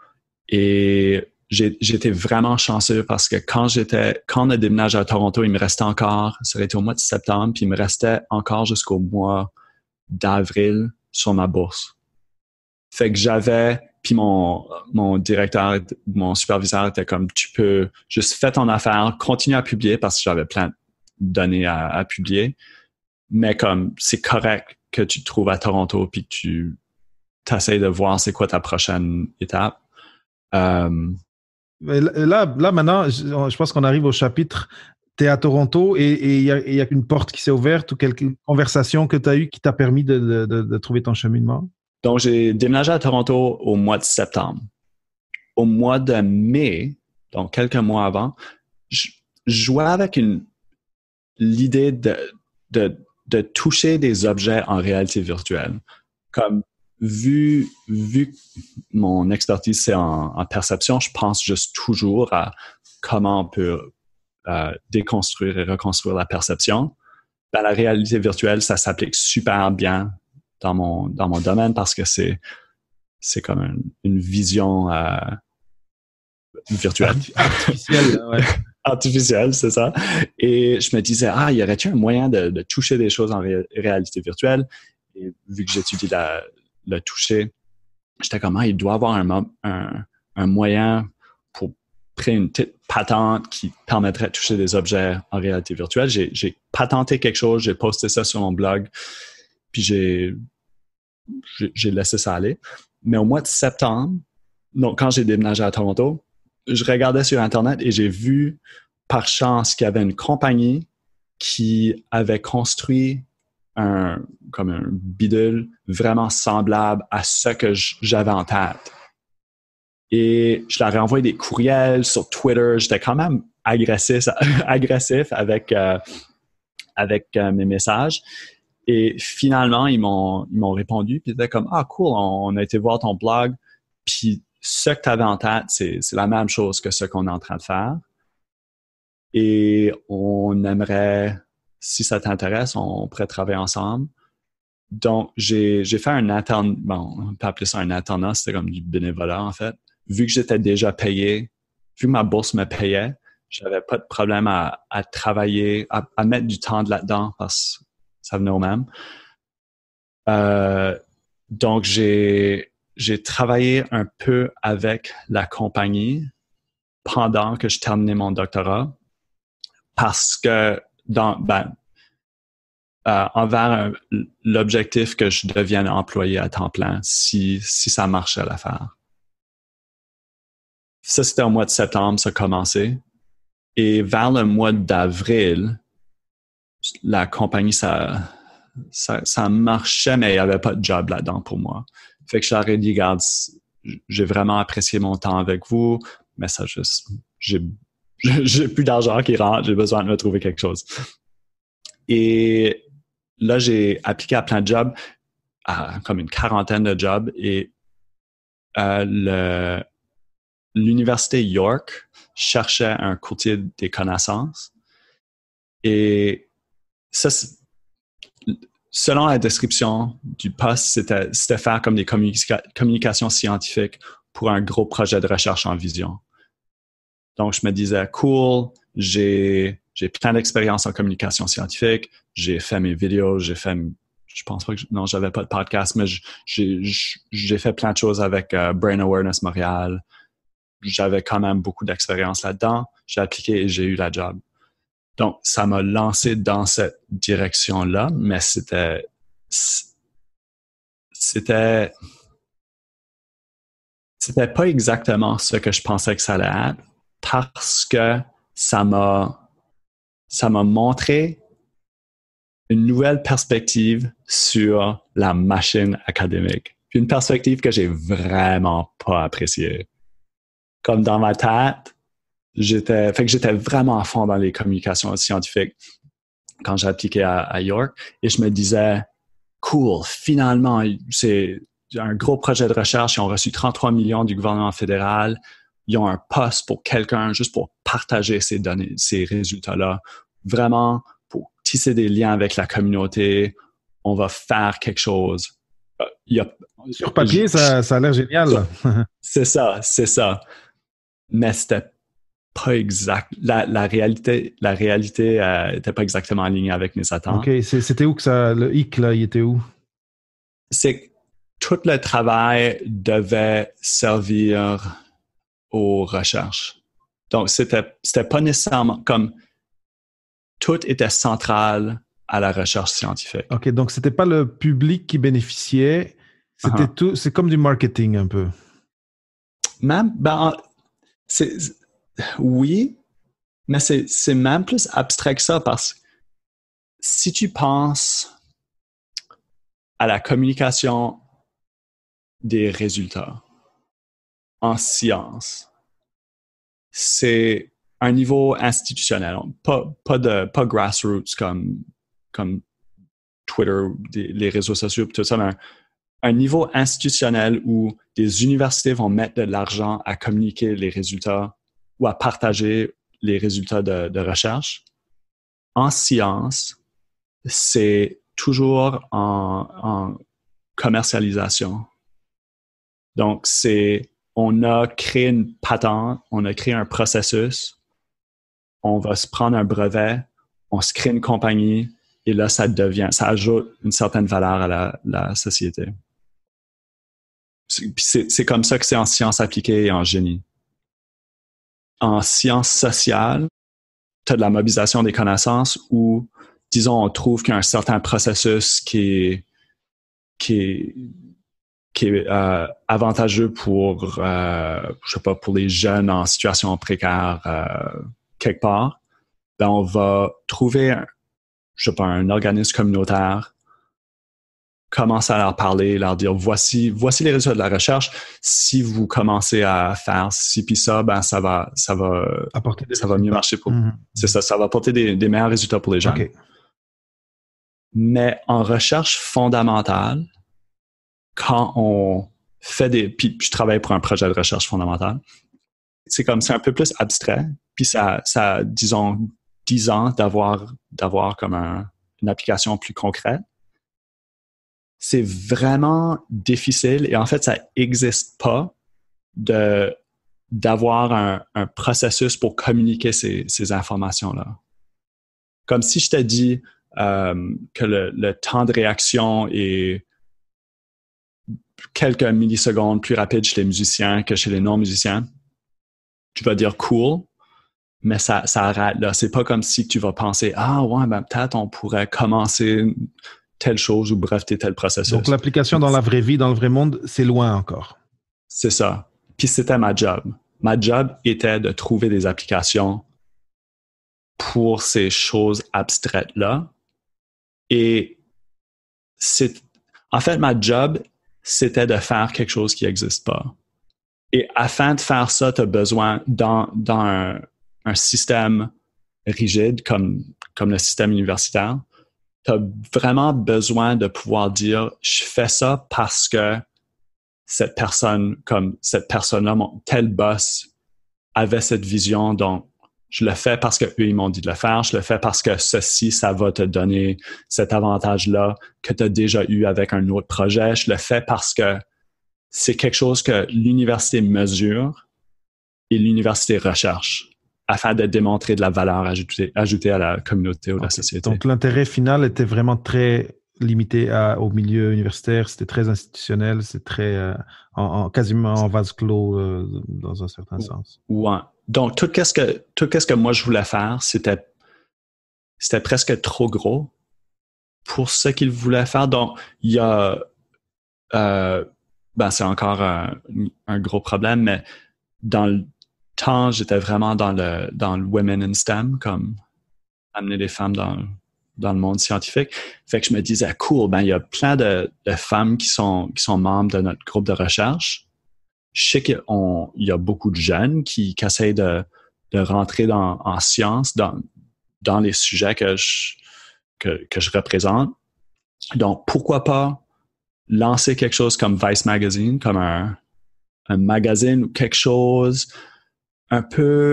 et j'ai, j'étais vraiment chanceux parce que quand j'étais, quand on a déménagé à Toronto, il me restait encore, ça aurait été au mois de septembre, puis il me restait encore jusqu'au mois d'avril sur ma bourse. Fait que j'avais, puis mon, mon directeur, mon superviseur était comme, tu peux juste faire ton affaire, continuer à publier parce que j'avais plein de données à, à publier, mais comme c'est correct que tu te trouves à Toronto puis que tu t'essayes de voir c'est quoi ta prochaine étape. Euh, Là, là, maintenant, je, je pense qu'on arrive au chapitre. Tu es à Toronto et il y a, y a une porte qui s'est ouverte ou quelque conversation que tu as eue qui t'a permis de, de, de, de trouver ton cheminement? Donc, j'ai déménagé à Toronto au mois de septembre. Au mois de mai, donc quelques mois avant, je, je jouais avec une, l'idée de, de, de toucher des objets en réalité virtuelle. Comme vu, vu mon expertise, c'est en, en perception, je pense juste toujours à comment on peut euh, déconstruire et reconstruire la perception. Dans la réalité virtuelle, ça s'applique super bien dans mon, dans mon domaine parce que c'est, c'est comme une, une vision euh, virtuelle. Artificielle, ouais. Artificielle, c'est ça. Et je me disais, ah, y aurait-il un moyen de, de toucher des choses en ré- réalité virtuelle? Et vu que j'étudie la, le toucher, j'étais comme, ah, il doit y avoir un, un, un moyen pour créer une petite patente qui permettrait de toucher des objets en réalité virtuelle. J'ai, j'ai patenté quelque chose, j'ai posté ça sur mon blog, puis j'ai, j'ai, j'ai laissé ça aller. Mais au mois de septembre, donc quand j'ai déménagé à Toronto, je regardais sur Internet et j'ai vu par chance qu'il y avait une compagnie qui avait construit un, comme un bidule vraiment semblable à ce que j'avais en tête. Et je leur ai envoyé des courriels sur Twitter. J'étais quand même agressif, agressif avec, euh, avec euh, mes messages. Et finalement, ils m'ont, ils m'ont répondu. Puis ils étaient comme, ah, cool, on a été voir ton blog. Puis ce que tu avais en tête, c'est, c'est la même chose que ce qu'on est en train de faire. Et on aimerait, si ça t'intéresse, on pourrait travailler ensemble. Donc, j'ai, j'ai fait un internat, bon, on peut appeler ça un internat, c'était comme du bénévolat, en fait. Vu que j'étais déjà payé, vu que ma bourse me payait, j'avais pas de problème à, à travailler, à, à mettre du temps là-dedans parce que ça venait au même. Euh, donc, j'ai, j'ai travaillé un peu avec la compagnie pendant que je terminais mon doctorat parce que dans, ben, euh, envers un, l'objectif que je devienne employé à temps plein si, si ça marchait l'affaire. Ça, c'était au mois de septembre, ça a commencé. Et vers le mois d'avril, la compagnie, ça, ça, ça marchait, mais il n'y avait pas de job là-dedans pour moi. Fait que je leur ai dit, regarde, j'ai vraiment apprécié mon temps avec vous, mais ça juste, j'ai, j'ai plus d'argent qui rentre, j'ai besoin de me trouver quelque chose. Et là, j'ai appliqué à plein de jobs, à comme une quarantaine de jobs, et euh, le, l'Université York cherchait un courtier des connaissances. Et ça, selon la description du poste, c'était, c'était faire comme des communica- communications scientifiques pour un gros projet de recherche en vision. Donc, je me disais, cool, j'ai, j'ai plein d'expérience en communication scientifique, j'ai fait mes vidéos, j'ai fait, je pense pas que, je, non, j'avais pas de podcast, mais j'ai, j'ai fait plein de choses avec uh, Brain Awareness Montréal. J'avais quand même beaucoup d'expérience là-dedans. J'ai appliqué et j'ai eu la job. Donc, ça m'a lancé dans cette direction-là, mais c'était, c'était, c'était pas exactement ce que je pensais que ça allait être parce que ça m'a, ça m'a montré une nouvelle perspective sur la machine académique. Puis une perspective que j'ai vraiment pas appréciée. Comme dans ma tête, J'étais, fait que j'étais vraiment à fond dans les communications scientifiques quand j'ai appliqué à, à York et je me disais, cool, finalement, c'est un gros projet de recherche. Ils ont reçu trente-trois millions du gouvernement fédéral. Ils ont un poste pour quelqu'un juste pour partager ces données, ces résultats-là. Vraiment, pour tisser des liens avec la communauté, on va faire quelque chose. Il y a, Sur papier, je, ça, ça a l'air génial. C'est ça, c'est ça. Mais c'était pas exact. La, la réalité, la réalité était euh, pas exactement alignée avec mes attentes. OK. C'est, c'était où que ça, le hic, là, il était où? C'est que tout le travail devait servir aux recherches. Donc, c'était, c'était pas nécessairement comme tout était central à la recherche scientifique. OK. Donc, c'était pas le public qui bénéficiait. C'était uh-huh. tout. C'est comme du marketing un peu. Même, ben, c'est, oui, mais c'est, c'est même plus abstrait que ça parce que si tu penses à la communication des résultats en science, c'est un niveau institutionnel, pas, pas, de, pas grassroots comme, comme Twitter, des, les réseaux sociaux, tout ça, mais un, un niveau institutionnel où des universités vont mettre de l'argent à communiquer les résultats ou à partager les résultats de, de recherche. En science, c'est toujours en, en commercialisation. Donc, c'est, on a créé une patente, on a créé un processus, on va se prendre un brevet, on se crée une compagnie, et là, ça devient, ça ajoute une certaine valeur à la, la société. C'est, c'est, c'est comme ça que c'est en sciences appliquées et en génie. En sciences sociales, tu as de la mobilisation des connaissances où, disons, on trouve qu'il y a un certain processus qui est, qui est, qui est euh, avantageux pour, euh, je sais pas, pour les jeunes en situation précaire euh, quelque part. Ben, on va trouver, un, je sais pas, un organisme communautaire, commencer à leur parler, leur dire voici, voici les résultats de la recherche. Si vous commencez à faire ci puis ça, ben ça va, ça va, apporter des ça va mieux marcher pour. Mm-hmm. C'est ça, ça va apporter des, des meilleurs résultats pour les gens. Okay. Mais en recherche fondamentale, quand on fait des, puis je travaille pour un projet de recherche fondamentale, c'est comme c'est un peu plus abstrait. Puis ça, ça, disons, dix ans d'avoir, d'avoir comme un, une application plus concrète. C'est vraiment difficile et en fait, ça n'existe pas de, d'avoir un, un processus pour communiquer ces, ces informations-là. Comme si je t'ai dit euh, que le, le temps de réaction est quelques millisecondes plus rapide chez les musiciens que chez les non-musiciens, tu vas dire cool, mais ça, ça arrête là. C'est pas comme si tu vas penser, ah ouais, ben peut-être on pourrait commencer telle chose ou breveter tel processus. Donc l'application dans la vraie vie, dans le vrai monde, c'est loin encore. C'est ça. Puis c'était ma job. Ma job était de trouver des applications pour ces choses abstraites-là. Et c'est, en fait, ma job, c'était de faire quelque chose qui n'existe pas. Et afin de faire ça, tu as besoin, dans, dans un, un système rigide comme, comme le système universitaire, tu as vraiment besoin de pouvoir dire, je fais ça parce que cette personne, comme cette personne-là, mon, tel boss avait cette vision, donc je le fais parce qu'eux, ils m'ont dit de le faire, je le fais parce que ceci, ça va te donner cet avantage-là que tu as déjà eu avec un autre projet, je le fais parce que c'est quelque chose que l'université mesure et l'université recherche afin de démontrer de la valeur ajoutée, ajoutée à la communauté ou à la société. Donc, l'intérêt final était vraiment très limité à, au milieu universitaire, c'était très institutionnel, c'est très euh, en, en, quasiment en vase clos euh, dans un certain sens. Ouais. Donc, tout ce que, tout ce que moi je voulais faire, c'était, c'était presque trop gros pour ce qu'il voulait faire. Donc, il y a... Euh, ben, c'est encore un, un gros problème, mais dans le temps, j'étais vraiment dans le, dans le Women in STEM, comme amener les femmes dans, dans le monde scientifique. Fait que je me disais, cool, ben, il y a plein de, de femmes qui sont, qui sont membres de notre groupe de recherche. Je sais qu'il y a beaucoup de jeunes qui, qui essayent de, de rentrer dans, en sciences, dans, dans les sujets que je, que, que je représente. Donc, pourquoi pas lancer quelque chose comme Vice Magazine, comme un, un magazine ou quelque chose un peu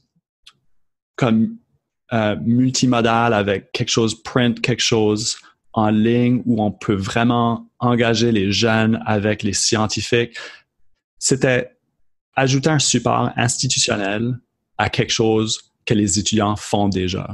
comme euh, multimodal avec quelque chose print, quelque chose en ligne où on peut vraiment engager les jeunes avec les scientifiques. C'était ajouter un support institutionnel à quelque chose que les étudiants font déjà.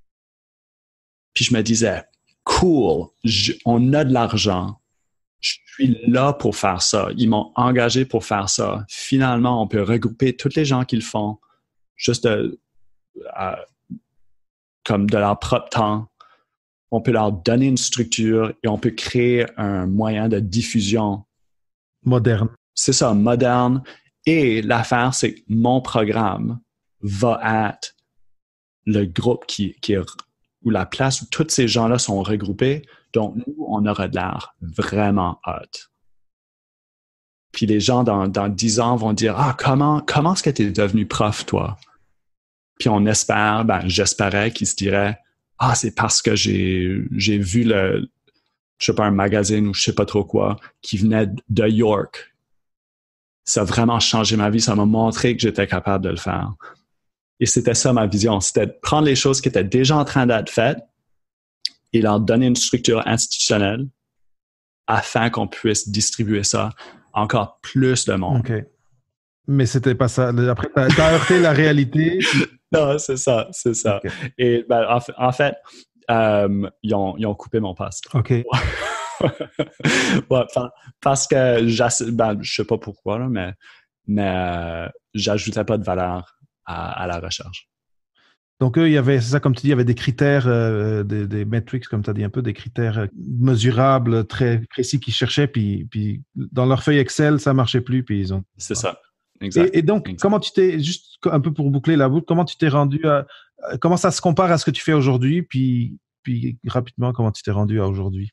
Puis je me disais, cool, je, on a de l'argent. Je suis là pour faire ça. Ils m'ont engagé pour faire ça. Finalement, on peut regrouper tous les gens qui le font, juste de, euh, comme de leur propre temps. On peut leur donner une structure et on peut créer un moyen de diffusion. Moderne. C'est ça, moderne. Et l'affaire, c'est que mon programme va être le groupe qui, qui est, ou la place où tous ces gens-là sont regroupés. Donc, nous, on aura de l'air vraiment hot. Puis les gens dans, dans dix ans vont dire, ah, comment, comment est-ce que tu es devenu prof, toi? Puis on espère, ben, j'espérais qu'ils se diraient, ah, c'est parce que j'ai, j'ai vu le, je sais pas, un magazine ou je sais pas trop quoi, qui venait de York. Ça a vraiment changé ma vie. Ça m'a montré que j'étais capable de le faire. Et c'était ça ma vision. C'était de prendre les choses qui étaient déjà en train d'être faites et leur donner une structure institutionnelle afin qu'on puisse distribuer ça à encore plus de monde. OK. Mais c'était pas ça. Après, t'as, t'as heurté la réalité. Non, c'est ça, c'est ça. Okay. Et ben, en, en fait, euh, ils, ont, ils ont coupé mon poste. OK. Ouais, parce que ben, je sais pas pourquoi, là, mais, mais euh, j'ajoutais pas de valeur à, à la recherche. Donc, eux, il y avait, c'est ça, comme tu dis, il y avait des critères, euh, des, des metrics, comme tu as dit un peu, des critères mesurables, très précis qu'ils cherchaient, puis, puis dans leur feuille Excel, ça marchait plus, puis ils ont... C'est ça, exact. Et, et donc, exact. Comment tu t'es, juste un peu pour boucler la boucle, comment tu t'es rendu à... Comment ça se compare à ce que tu fais aujourd'hui, puis, puis rapidement, comment tu t'es rendu à aujourd'hui?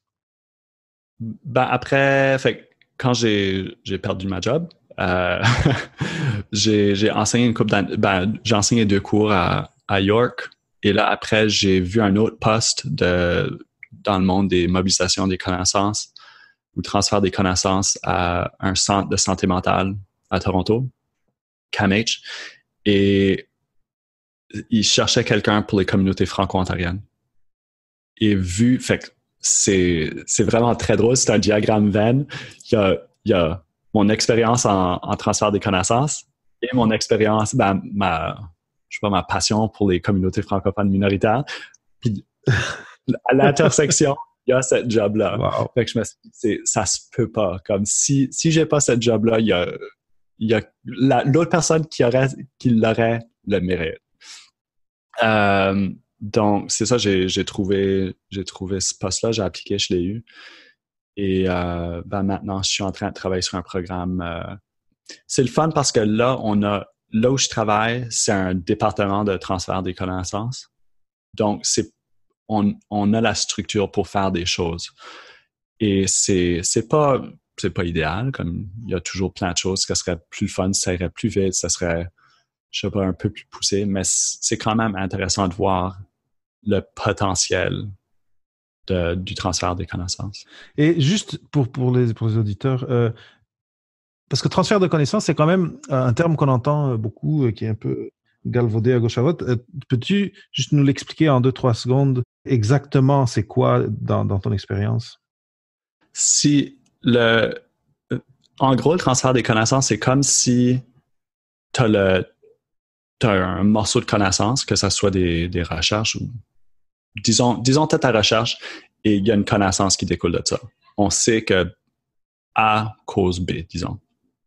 Ben après, fait, quand j'ai, j'ai perdu ma job, euh, j'ai, j'ai enseigné une couple d'années, ben, j'ai enseigné deux cours à à York. Et là, après, j'ai vu un autre poste de, dans le monde des mobilisations des connaissances ou transfert des connaissances à un centre de santé mentale à Toronto, C A M H. Et ils cherchaient quelqu'un pour les communautés franco-ontariennes. Et vu, fait que c'est, c'est vraiment très drôle, c'est un diagramme Venn. Il y a, il y a mon expérience en, en transfert des connaissances et mon expérience, ben, ma, je sais pas, ma passion pour les communautés francophones minoritaires. Puis, à l'intersection, il y a cette job-là. Wow. Fait que je me suis dit, c'est, ça se peut pas. Comme si, si j'ai pas cette job-là, il y a, il y a la, l'autre personne qui aurait, qui l'aurait le mérite. Euh, donc, c'est ça, j'ai, j'ai, trouvé, j'ai trouvé ce poste-là, j'ai appliqué, je l'ai eu. Et euh, ben maintenant, je suis en train de travailler sur un programme. Euh, c'est le fun parce que là, on a là où je travaille, c'est un département de transfert des connaissances. Donc, c'est on, on a la structure pour faire des choses. Et c'est, c'est pas c'est pas idéal, comme il y a toujours plein de choses qui seraient plus fun, ça irait plus vite, ça serait, je sais pas, un peu plus poussé, mais c'est quand même intéressant de voir le potentiel de, du transfert des connaissances. Et juste pour, pour, les, pour les auditeurs, euh, parce que transfert de connaissances, c'est quand même un terme qu'on entend beaucoup, qui est un peu galvaudé à gauche à droite. Euh, peux-tu juste nous l'expliquer en deux, trois secondes exactement c'est quoi dans, dans ton expérience? Si le, en gros, le transfert des connaissances, c'est comme si tu as le, t'as un morceau de connaissances, que ce soit des, des recherches ou disons, disons tu as ta recherche et il y a une connaissance qui découle de ça. On sait que A cause B, disons.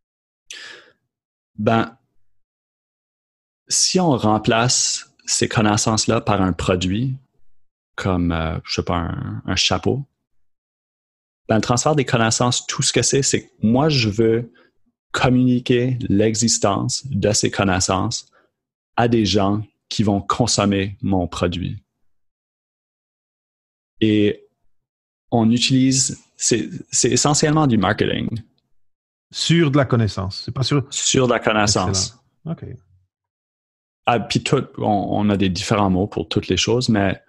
Ben, si on remplace ces connaissances-là par un produit, comme, euh, je sais pas, un, un chapeau, ben, le transfert des connaissances, tout ce que c'est, c'est que moi, je veux communiquer l'existence de ces connaissances à des gens qui vont consommer mon produit. Et on utilise, c'est, c'est essentiellement du marketing. Sur de la connaissance, c'est pas sur... Sur de la connaissance. Excellent. OK. Ah, puis tout, on, on a des différents mots pour toutes les choses, mais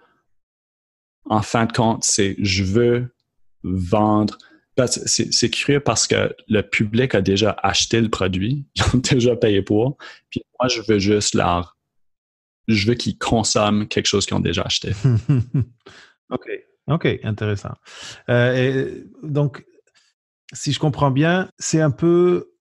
en fin de compte, c'est je veux vendre. C'est, c'est curieux parce que le public a déjà acheté le produit, ils ont déjà payé pour, puis moi, je veux juste leur... Je veux qu'ils consomment quelque chose qu'ils ont déjà acheté. OK. OK, intéressant. Euh, et donc, si je comprends bien, c'est un peu,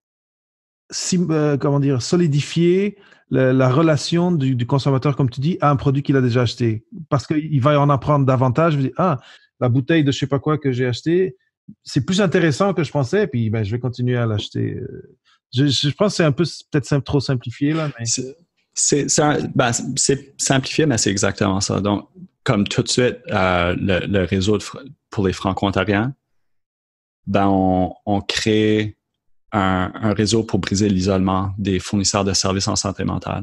sim, euh, comment dire, solidifier la, la relation du, du consommateur, comme tu dis, à un produit qu'il a déjà acheté. Parce qu'il va en apprendre davantage. Il dit, ah, la bouteille de je sais pas quoi que j'ai acheté, c'est plus intéressant que je pensais, puis ben, je vais continuer à l'acheter. Je, je pense que c'est un peu peut-être trop simplifié, là. Mais... C'est, c'est, c'est, un, ben, c'est simplifié, mais c'est exactement ça. Donc, comme tout de suite, euh, le, le réseau de, pour les Franco-Ontariens, ben, on, on crée un, un réseau pour briser l'isolement des fournisseurs de services en santé mentale.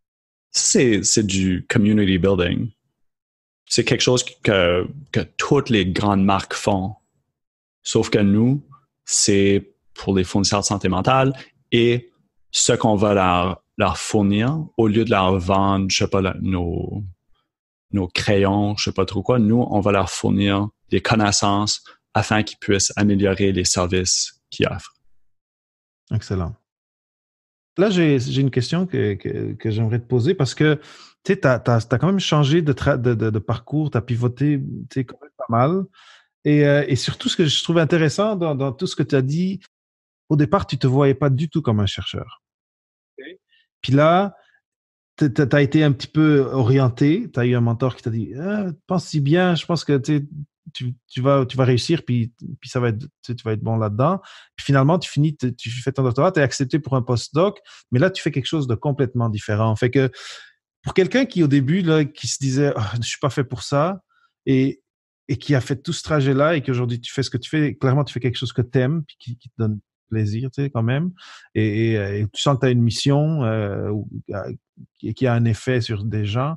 C'est, c'est du community building. C'est quelque chose que, que toutes les grandes marques font. Sauf que nous, c'est pour les fournisseurs de santé mentale et ce qu'on va leur, leur fournir, au lieu de leur vendre, je sais pas, nos, nos crayons, je sais pas trop quoi, nous, on va leur fournir des connaissances afin qu'ils puissent améliorer les services qu'ils offrent. Excellent. Là, j'ai, j'ai une question que, que, que j'aimerais te poser parce que tu sais, tu as quand même changé de, tra- de, de, de parcours, tu as pivoté quand même pas mal. Et, euh, et surtout, ce que je trouve intéressant dans, dans tout ce que tu as dit, au départ, tu te voyais pas du tout comme un chercheur. Okay. Puis là, tu as été un petit peu orienté, tu as eu un mentor qui t'a dit ah, pense si bien, je pense que tu, tu, vas, tu vas réussir, puis, puis ça va être, tu vas être bon là-dedans. Puis finalement, tu finis, tu, tu fais ton doctorat, tu es accepté pour un postdoc, mais là, tu fais quelque chose de complètement différent. Fait que pour quelqu'un qui, au début, là, qui se disait oh, je suis pas fait pour ça, et, et qui a fait tout ce trajet-là, et qu'aujourd'hui, tu fais ce que tu fais, clairement, tu fais quelque chose que tu aimes, puis qui, qui te donne plaisir, tu sais, quand même, et, et, et tu sens que tu as une mission euh, qui, qui a un effet sur des gens.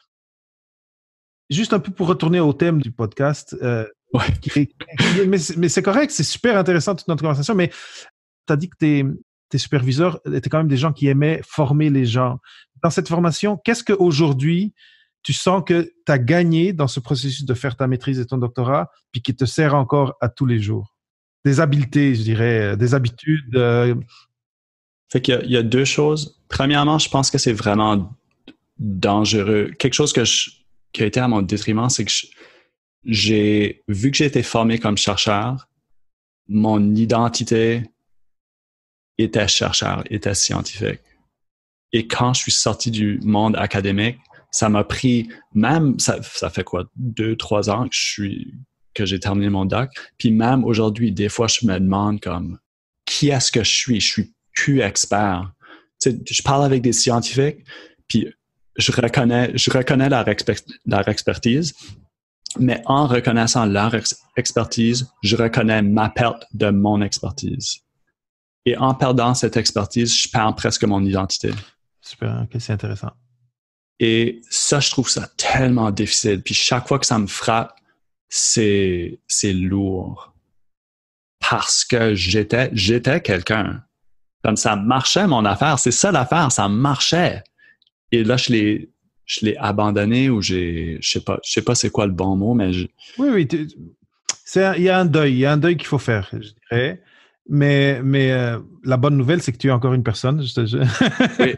Juste un peu pour retourner au thème du podcast, euh, ouais. qui, qui, mais, mais c'est correct, c'est super intéressant toute notre conversation, mais tu as dit que tes, tes superviseurs étaient quand même des gens qui aimaient former les gens. Dans cette formation, qu'est-ce qu'aujourd'hui, tu sens que tu as gagné dans ce processus de faire ta maîtrise et ton doctorat, puis qui te sert encore à tous les jours? Des habiletés, je dirais, des habitudes. Euh... Fait qu'il y a, il y a deux choses. Premièrement, je pense que c'est vraiment dangereux. Quelque chose que je, qui a été à mon détriment, c'est que je, j'ai vu que j'ai été formé comme chercheur, mon identité était chercheur, était scientifique. Et quand je suis sorti du monde académique, ça m'a pris même, ça, ça fait quoi, deux, trois ans que je suis, que j'ai terminé mon doc. Puis même aujourd'hui, des fois, je me demande comme, qui est-ce que je suis? Je suis plus expert. Tu sais, je parle avec des scientifiques, puis je reconnais, je reconnais leur, exper- leur expertise, mais en reconnaissant leur ex- expertise, je reconnais ma perte de mon expertise. Et en perdant cette expertise, je perds presque mon identité. Super, ok, c'est intéressant. Et ça, je trouve ça tellement difficile. Puis chaque fois que ça me frappe, c'est, c'est lourd. Parce que j'étais, j'étais quelqu'un. Comme ça marchait, mon affaire. C'est ça l'affaire, ça marchait. Et là, je l'ai, je l'ai abandonné ou j'ai, je sais pas, je sais pas c'est quoi le bon mot, mais je... Oui, oui, tu, c'est un, il y a un deuil, il y a un deuil qu'il faut faire, je dirais. Mais, mais euh, la bonne nouvelle, c'est que tu es encore une personne. Je te... je... Oui.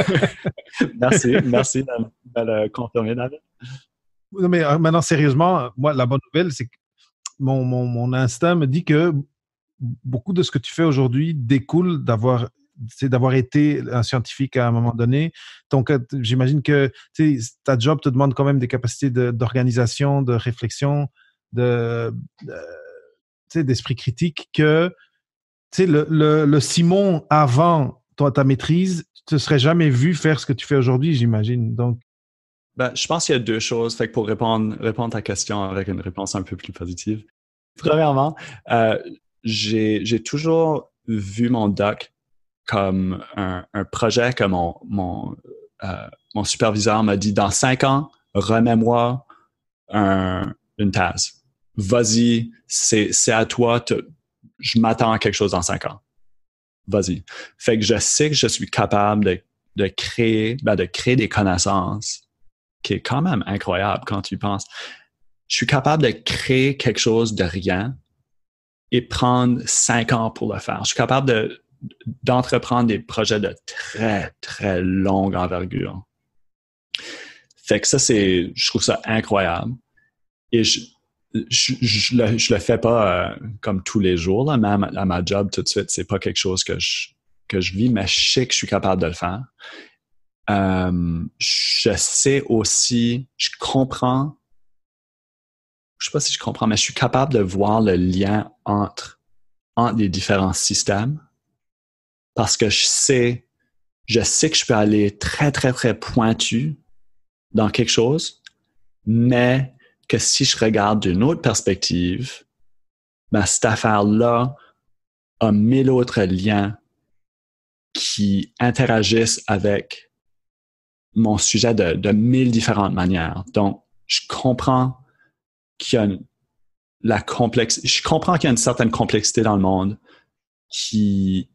Merci, merci de, de le confirmer, David. Non, mais euh, maintenant, sérieusement, moi, la bonne nouvelle, c'est que mon, mon, mon instinct me dit que beaucoup de ce que tu fais aujourd'hui découle d'avoir, c'est d'avoir été un scientifique à un moment donné. Donc, j'imagine que ta job te demande quand même des capacités de, d'organisation, de réflexion, de, de, d'esprit critique que le, le, le Simon avant toi, ta maîtrise, tu ne serais jamais vu faire ce que tu fais aujourd'hui, j'imagine. Donc, ben, je pense qu'il y a deux choses. Fait que pour répondre, répondre à ta question avec une réponse un peu plus positive. Premièrement, euh, j'ai, j'ai toujours vu mon doc comme un, un projet que mon, mon, euh, mon superviseur m'a dit, dans cinq ans, remets-moi un, une thèse. Vas-y, c'est, c'est à toi. Te, je m'attends à quelque chose dans cinq ans. Vas-y. Fait que je sais que je suis capable de, de créer, ben de créer des connaissances qui est quand même incroyable quand tu y penses. Je suis capable de créer quelque chose de rien et prendre cinq ans pour le faire. Je suis capable de, d'entreprendre des projets de très, très longue envergure. Fait que ça, c'est, je trouve ça incroyable. Et je, je, je, le, je le fais pas euh, comme tous les jours, là, même à ma job tout de suite. C'est pas quelque chose que je, que je vis, mais je sais que je suis capable de le faire. Euh, je sais aussi, je comprends, je sais pas si je comprends, mais je suis capable de voir le lien entre, entre les différents systèmes parce que je sais, je sais que je peux aller très, très, très pointu dans quelque chose, mais que si je regarde d'une autre perspective, ben, cette affaire-là a mille autres liens qui interagissent avec mon sujet de, de mille différentes manières. Donc, je comprends qu'il y a une, la complexe, je comprends qu'il y a une certaine complexité dans le monde qui,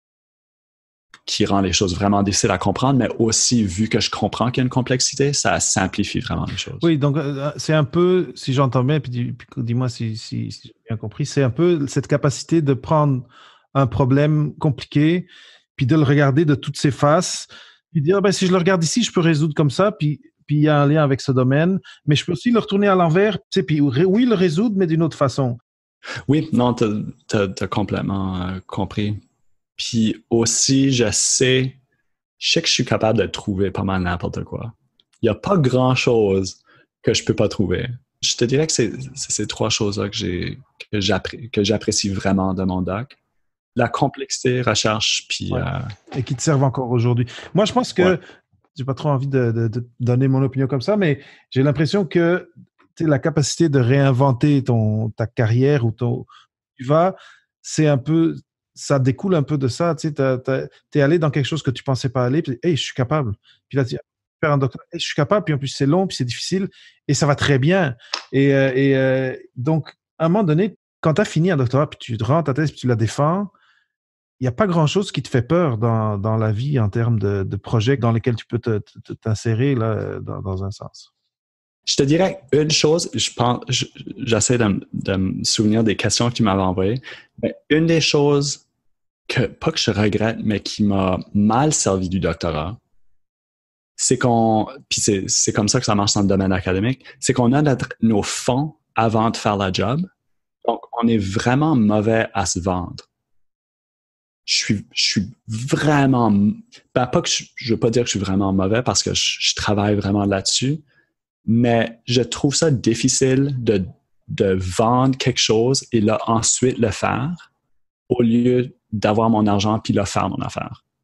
qui rend les choses vraiment difficiles à comprendre, mais aussi, vu que je comprends qu'il y a une complexité, ça simplifie vraiment les choses. Oui, donc euh, c'est un peu, si j'entends bien, puis, dis, puis dis-moi si, si, si j'ai bien compris, c'est un peu cette capacité de prendre un problème compliqué, puis de le regarder de toutes ses faces, puis dire, ben, si je le regarde ici, je peux résoudre comme ça, puis puis il y a un lien avec ce domaine, mais je peux aussi le retourner à l'envers, tu sais, puis oui, le résoudre, mais d'une autre façon. Oui, non, t'as, t'as, t'as complètement euh, compris. Puis aussi, je sais, je sais que je suis capable de trouver pas mal n'importe quoi. Il n'y a pas grand-chose que je peux pas trouver. Je te dirais que c'est, c'est ces trois choses-là que, j'ai, que, j'appré- que j'apprécie vraiment de mon doc. La complexité, recherche, puis... Ouais. Euh... Et qui te servent encore aujourd'hui. Moi, je pense que, ouais. J'ai pas trop envie de, de, de donner mon opinion comme ça, mais j'ai l'impression que la capacité de réinventer ton, ta carrière ou ton... Tu vas, c'est un peu... Ça découle un peu de ça. Tu es allé dans quelque chose que tu pensais pas aller, puis hey, je suis capable. Puis là, tu faire un doctorat, hey, je suis capable, puis en plus, c'est long, puis c'est difficile, et ça va très bien. Et, euh, et euh, donc, à un moment donné, quand tu as fini un doctorat, puis tu rentres ta thèse, puis tu la défends, il n'y a pas grand-chose qui te fait peur dans, dans la vie en termes de, de projets dans lesquels tu peux te, te, t'insérer là, dans, dans un sens. Je te dirais une chose, je pense, je, j'essaie de, de me souvenir des questions que tu m'avais envoyées. Mais une des choses que, pas que je regrette, mais qui m'a mal servi du doctorat, c'est qu'on, puis c'est, c'est comme ça que ça marche dans le domaine académique, c'est qu'on a notre, nos fonds avant de faire la job. Donc, on est vraiment mauvais à se vendre. Je suis, je suis vraiment... Ben, pas que je ne veux pas dire que je suis vraiment mauvais parce que je, je travaille vraiment là-dessus, mais je trouve ça difficile de, de vendre quelque chose et là, ensuite le faire au lieu d'avoir mon argent puis là, faire mon affaire.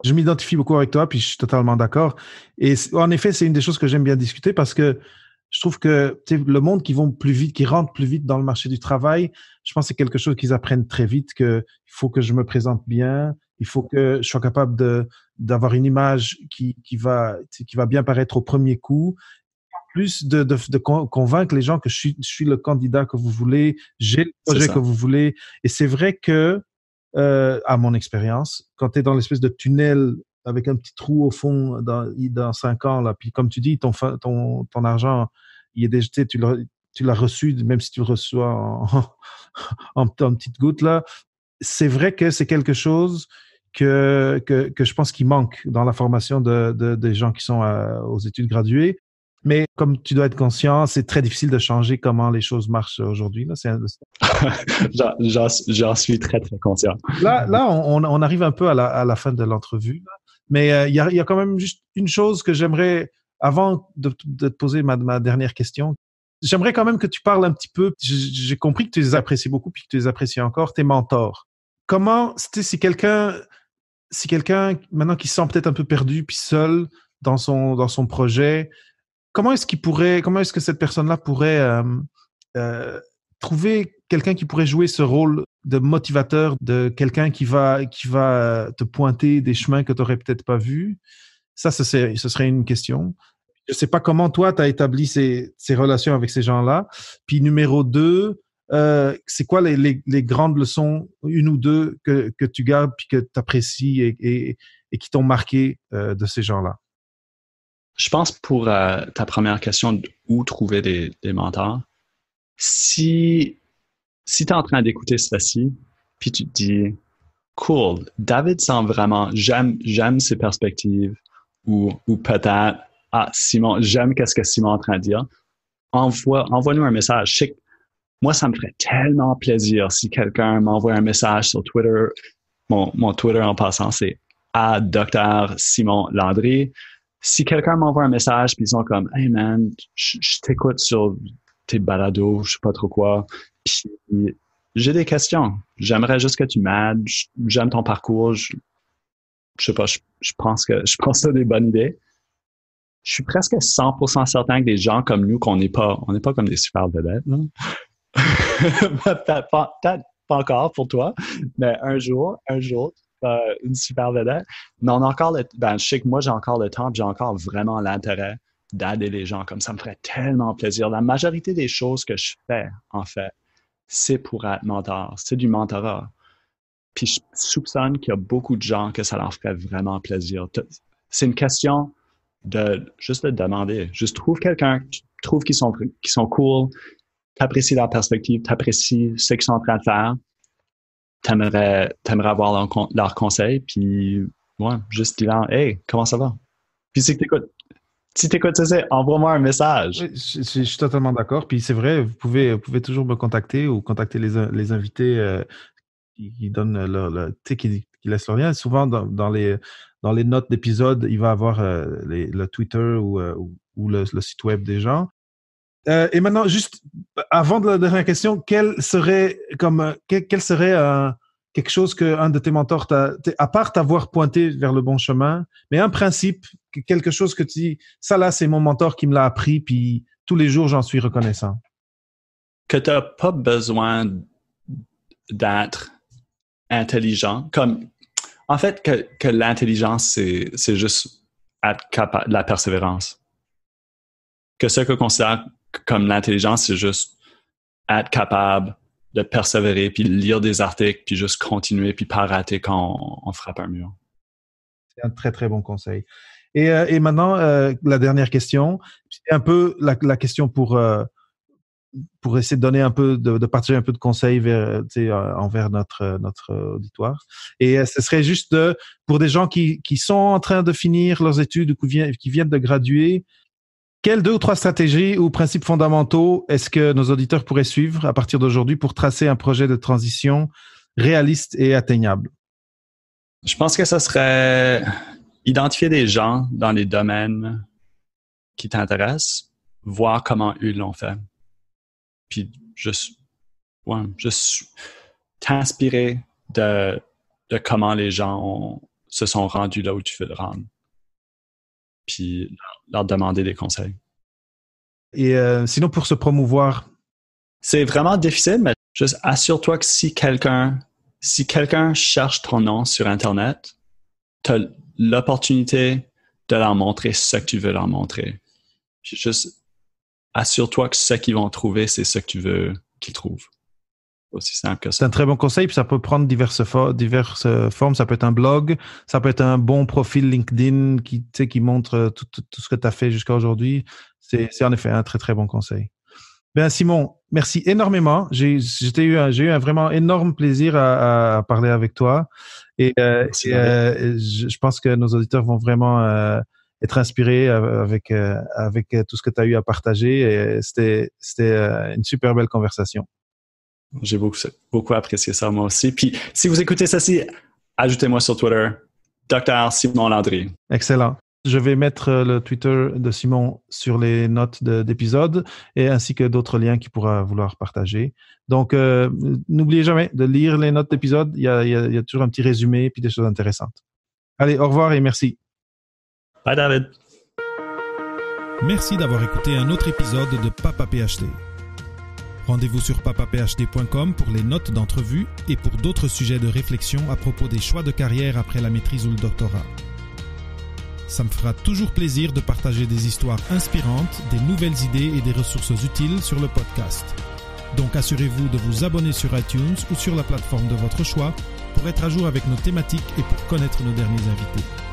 Je m'identifie beaucoup avec toi, puis je suis totalement d'accord. Et en effet, c'est une des choses que j'aime bien discuter parce que je trouve que le monde qui vont plus vite, qui rentre plus vite dans le marché du travail, je pense que c'est quelque chose qu'ils apprennent très vite, que il faut que je me présente bien, il faut que je sois capable de d'avoir une image qui qui va qui va bien paraître au premier coup. Plus de, de, de convaincre les gens que je suis, je suis le candidat que vous voulez, j'ai le projet que vous voulez. Et c'est vrai que Euh, à mon expérience, quand tu es dans l'espèce de tunnel avec un petit trou au fond dans, dans cinq ans, là, puis comme tu dis, ton, ton, ton argent, il est déjà, tu l'as, tu l'as reçu, même si tu le reçois en, en, en petites gouttes, là. C'est vrai que c'est quelque chose que, que, que je pense qu'il manque dans la formation de, de, des gens qui sont à, aux études graduées. Mais comme tu dois être conscient, c'est très difficile de changer comment les choses marchent aujourd'hui. Là, c'est un... j'en, j'en suis très, très conscient. Là, là on, on arrive un peu à la, à la fin de l'entrevue. Là. Mais il euh, y, a, y a quand même juste une chose que j'aimerais, avant de, de te poser ma, ma dernière question, j'aimerais quand même que tu parles un petit peu. J'ai compris que tu les apprécies beaucoup puis que tu les apprécies encore, tes mentors. Comment, si quelqu'un, si quelqu'un maintenant qui se sent peut-être un peu perdu puis seul dans son, dans son projet, comment est-ce qu'il pourrait, comment est-ce que cette personne-là pourrait euh, euh, trouver quelqu'un qui pourrait jouer ce rôle de motivateur, de quelqu'un qui va, qui va te pointer des chemins que tu n'aurais peut-être pas vus? Ça, ce serait, ce serait une question. Je ne sais pas comment toi, tu as établi ces, ces relations avec ces gens-là. Puis numéro deux, euh, c'est quoi les, les, les grandes leçons, une ou deux, que, que tu gardes puis que tu apprécies et, et, et qui t'ont marqué euh, de ces gens-là? Je pense pour euh, ta première question, où trouver des, des mentors, si, si tu es en train d'écouter ceci, puis tu te dis, cool, David sent vraiment, j'aime, j'aime ses perspectives, ou, ou peut-être, ah, Simon, j'aime qu'est-ce que Simon est en train de dire, envoie, envoie-nous un message. Je sais que moi, ça me ferait tellement plaisir si quelqu'un m'envoie un message sur Twitter. Mon, mon Twitter en passant, c'est à Docteur Simon Landry. Si quelqu'un m'envoie un message puis ils sont comme hey man, je, je t'écoute sur tes balados, je sais pas trop quoi, puis j'ai des questions. J'aimerais juste que tu m'aides. J'aime ton parcours. Je, je sais pas, je, je pense que je pense que c'est des bonnes idées. Je suis presque cent pour cent certain que des gens comme nous, qu'on n'est pas, on n'est pas comme des super vedettes. peut-être, pas, peut-être pas encore pour toi, mais un jour, un jour, euh, une super vedette. Mais on a encore le, ben, je sais que moi, j'ai encore le temps, j'ai encore vraiment l'intérêt d'aider les gens. Comme ça me ferait tellement plaisir. La majorité des choses que je fais, en fait, c'est pour être mentor. C'est du mentorat. Puis je soupçonne qu'il y a beaucoup de gens que ça leur ferait vraiment plaisir. C'est une question de juste de demander. Juste trouve quelqu'un, tu trouves qu'ils sont, qu'ils sont cool, t'apprécies leur perspective, t'apprécies ce qu'ils sont en train de faire, t'aimerais, t'aimerais avoir leur, leur conseil, puis ouais, juste dis-leur, hey, comment ça va? Puis si t'écoutes, si t'écoutes ça, envoie-moi un message. Oui, je, je, je suis totalement d'accord. Puis c'est vrai, vous pouvez, vous pouvez toujours me contacter ou contacter les, les invités euh, qui, qui donnent leur, leur tu sais, qui, qui laissent leur lien. Souvent, dans, dans, les, dans les notes d'épisode, il va y avoir euh, les, le Twitter ou, euh, ou, ou le, le site web des gens. Euh, et maintenant, juste avant de la dernière question, quel serait comme quel, quel serait euh, quelque chose que un de tes mentors t'a, à part t'avoir pointé vers le bon chemin, mais un principe, quelque chose que tu dis, ça là, c'est mon mentor qui me l'a appris, puis tous les jours, j'en suis reconnaissant. Que tu n'as pas besoin d'être intelligent, comme en fait que, que l'intelligence c'est c'est juste être capable de la persévérance. Que ce que je considère comme l'intelligence, c'est juste être capable de persévérer, puis lire des articles, puis juste continuer, puis pas rater quand on, on frappe un mur. C'est un très, très bon conseil. Et, euh, et maintenant, euh, la dernière question, c'est un peu la, la question pour, euh, pour essayer de donner un peu, de, de partager un peu de conseils vers, tu sais, envers notre, notre auditoire. Et euh, ce serait juste de, pour des gens qui, qui sont en train de finir leurs études ou qui viennent, qui viennent de graduer, quelles deux ou trois stratégies ou principes fondamentaux est-ce que nos auditeurs pourraient suivre à partir d'aujourd'hui pour tracer un projet de transition réaliste et atteignable? Je pense que ce serait identifier des gens dans les domaines qui t'intéressent, voir comment eux l'ont fait. Puis juste, ouais, juste t'inspirer de, de comment les gens ont, se sont rendus là où tu veux le rendre. Puis leur, leur demander des conseils. Et euh, sinon, pour se promouvoir? C'est vraiment difficile, mais juste assure-toi que si quelqu'un, si quelqu'un cherche ton nom sur Internet, tu as l'opportunité de leur montrer ce que tu veux leur montrer. Puis juste assure-toi que ce qu'ils vont trouver, c'est ce que tu veux qu'ils trouvent. Aussi simple que ça. C'est un très bon conseil, puis ça peut prendre diverses, fo- diverses formes. Ça peut être un blog, ça peut être un bon profil LinkedIn qui, tu sais, qui montre tout, tout, tout ce que tu as fait jusqu'à aujourd'hui. C'est, c'est en effet un très, très bon conseil. Bien, Simon, merci énormément. J'ai, j'ai, eu, un, j'ai eu un vraiment énorme plaisir à, à parler avec toi. Et, euh, et euh, je, je pense que nos auditeurs vont vraiment euh, être inspirés avec, euh, avec tout ce que tu as eu à partager. Et c'était, c'était une super belle conversation. J'ai beaucoup, beaucoup apprécié ça, moi aussi. Puis, si vous écoutez ceci, ajoutez-moi sur Twitter, docteur Simon Landry. Excellent. Je vais mettre le Twitter de Simon sur les notes de, d'épisode et ainsi que d'autres liens qu'il pourra vouloir partager. Donc, euh, n'oubliez jamais de lire les notes d'épisode. Il y a, il y a, il y a toujours un petit résumé et puis des choses intéressantes. Allez, au revoir et merci. Bye, David. Merci d'avoir écouté un autre épisode de Papa P H D. Rendez-vous sur papa p h d point com pour les notes d'entrevue et pour d'autres sujets de réflexion à propos des choix de carrière après la maîtrise ou le doctorat. Ça me fera toujours plaisir de partager des histoires inspirantes, des nouvelles idées et des ressources utiles sur le podcast. Donc assurez-vous de vous abonner sur iTunes ou sur la plateforme de votre choix pour être à jour avec nos thématiques et pour connaître nos derniers invités.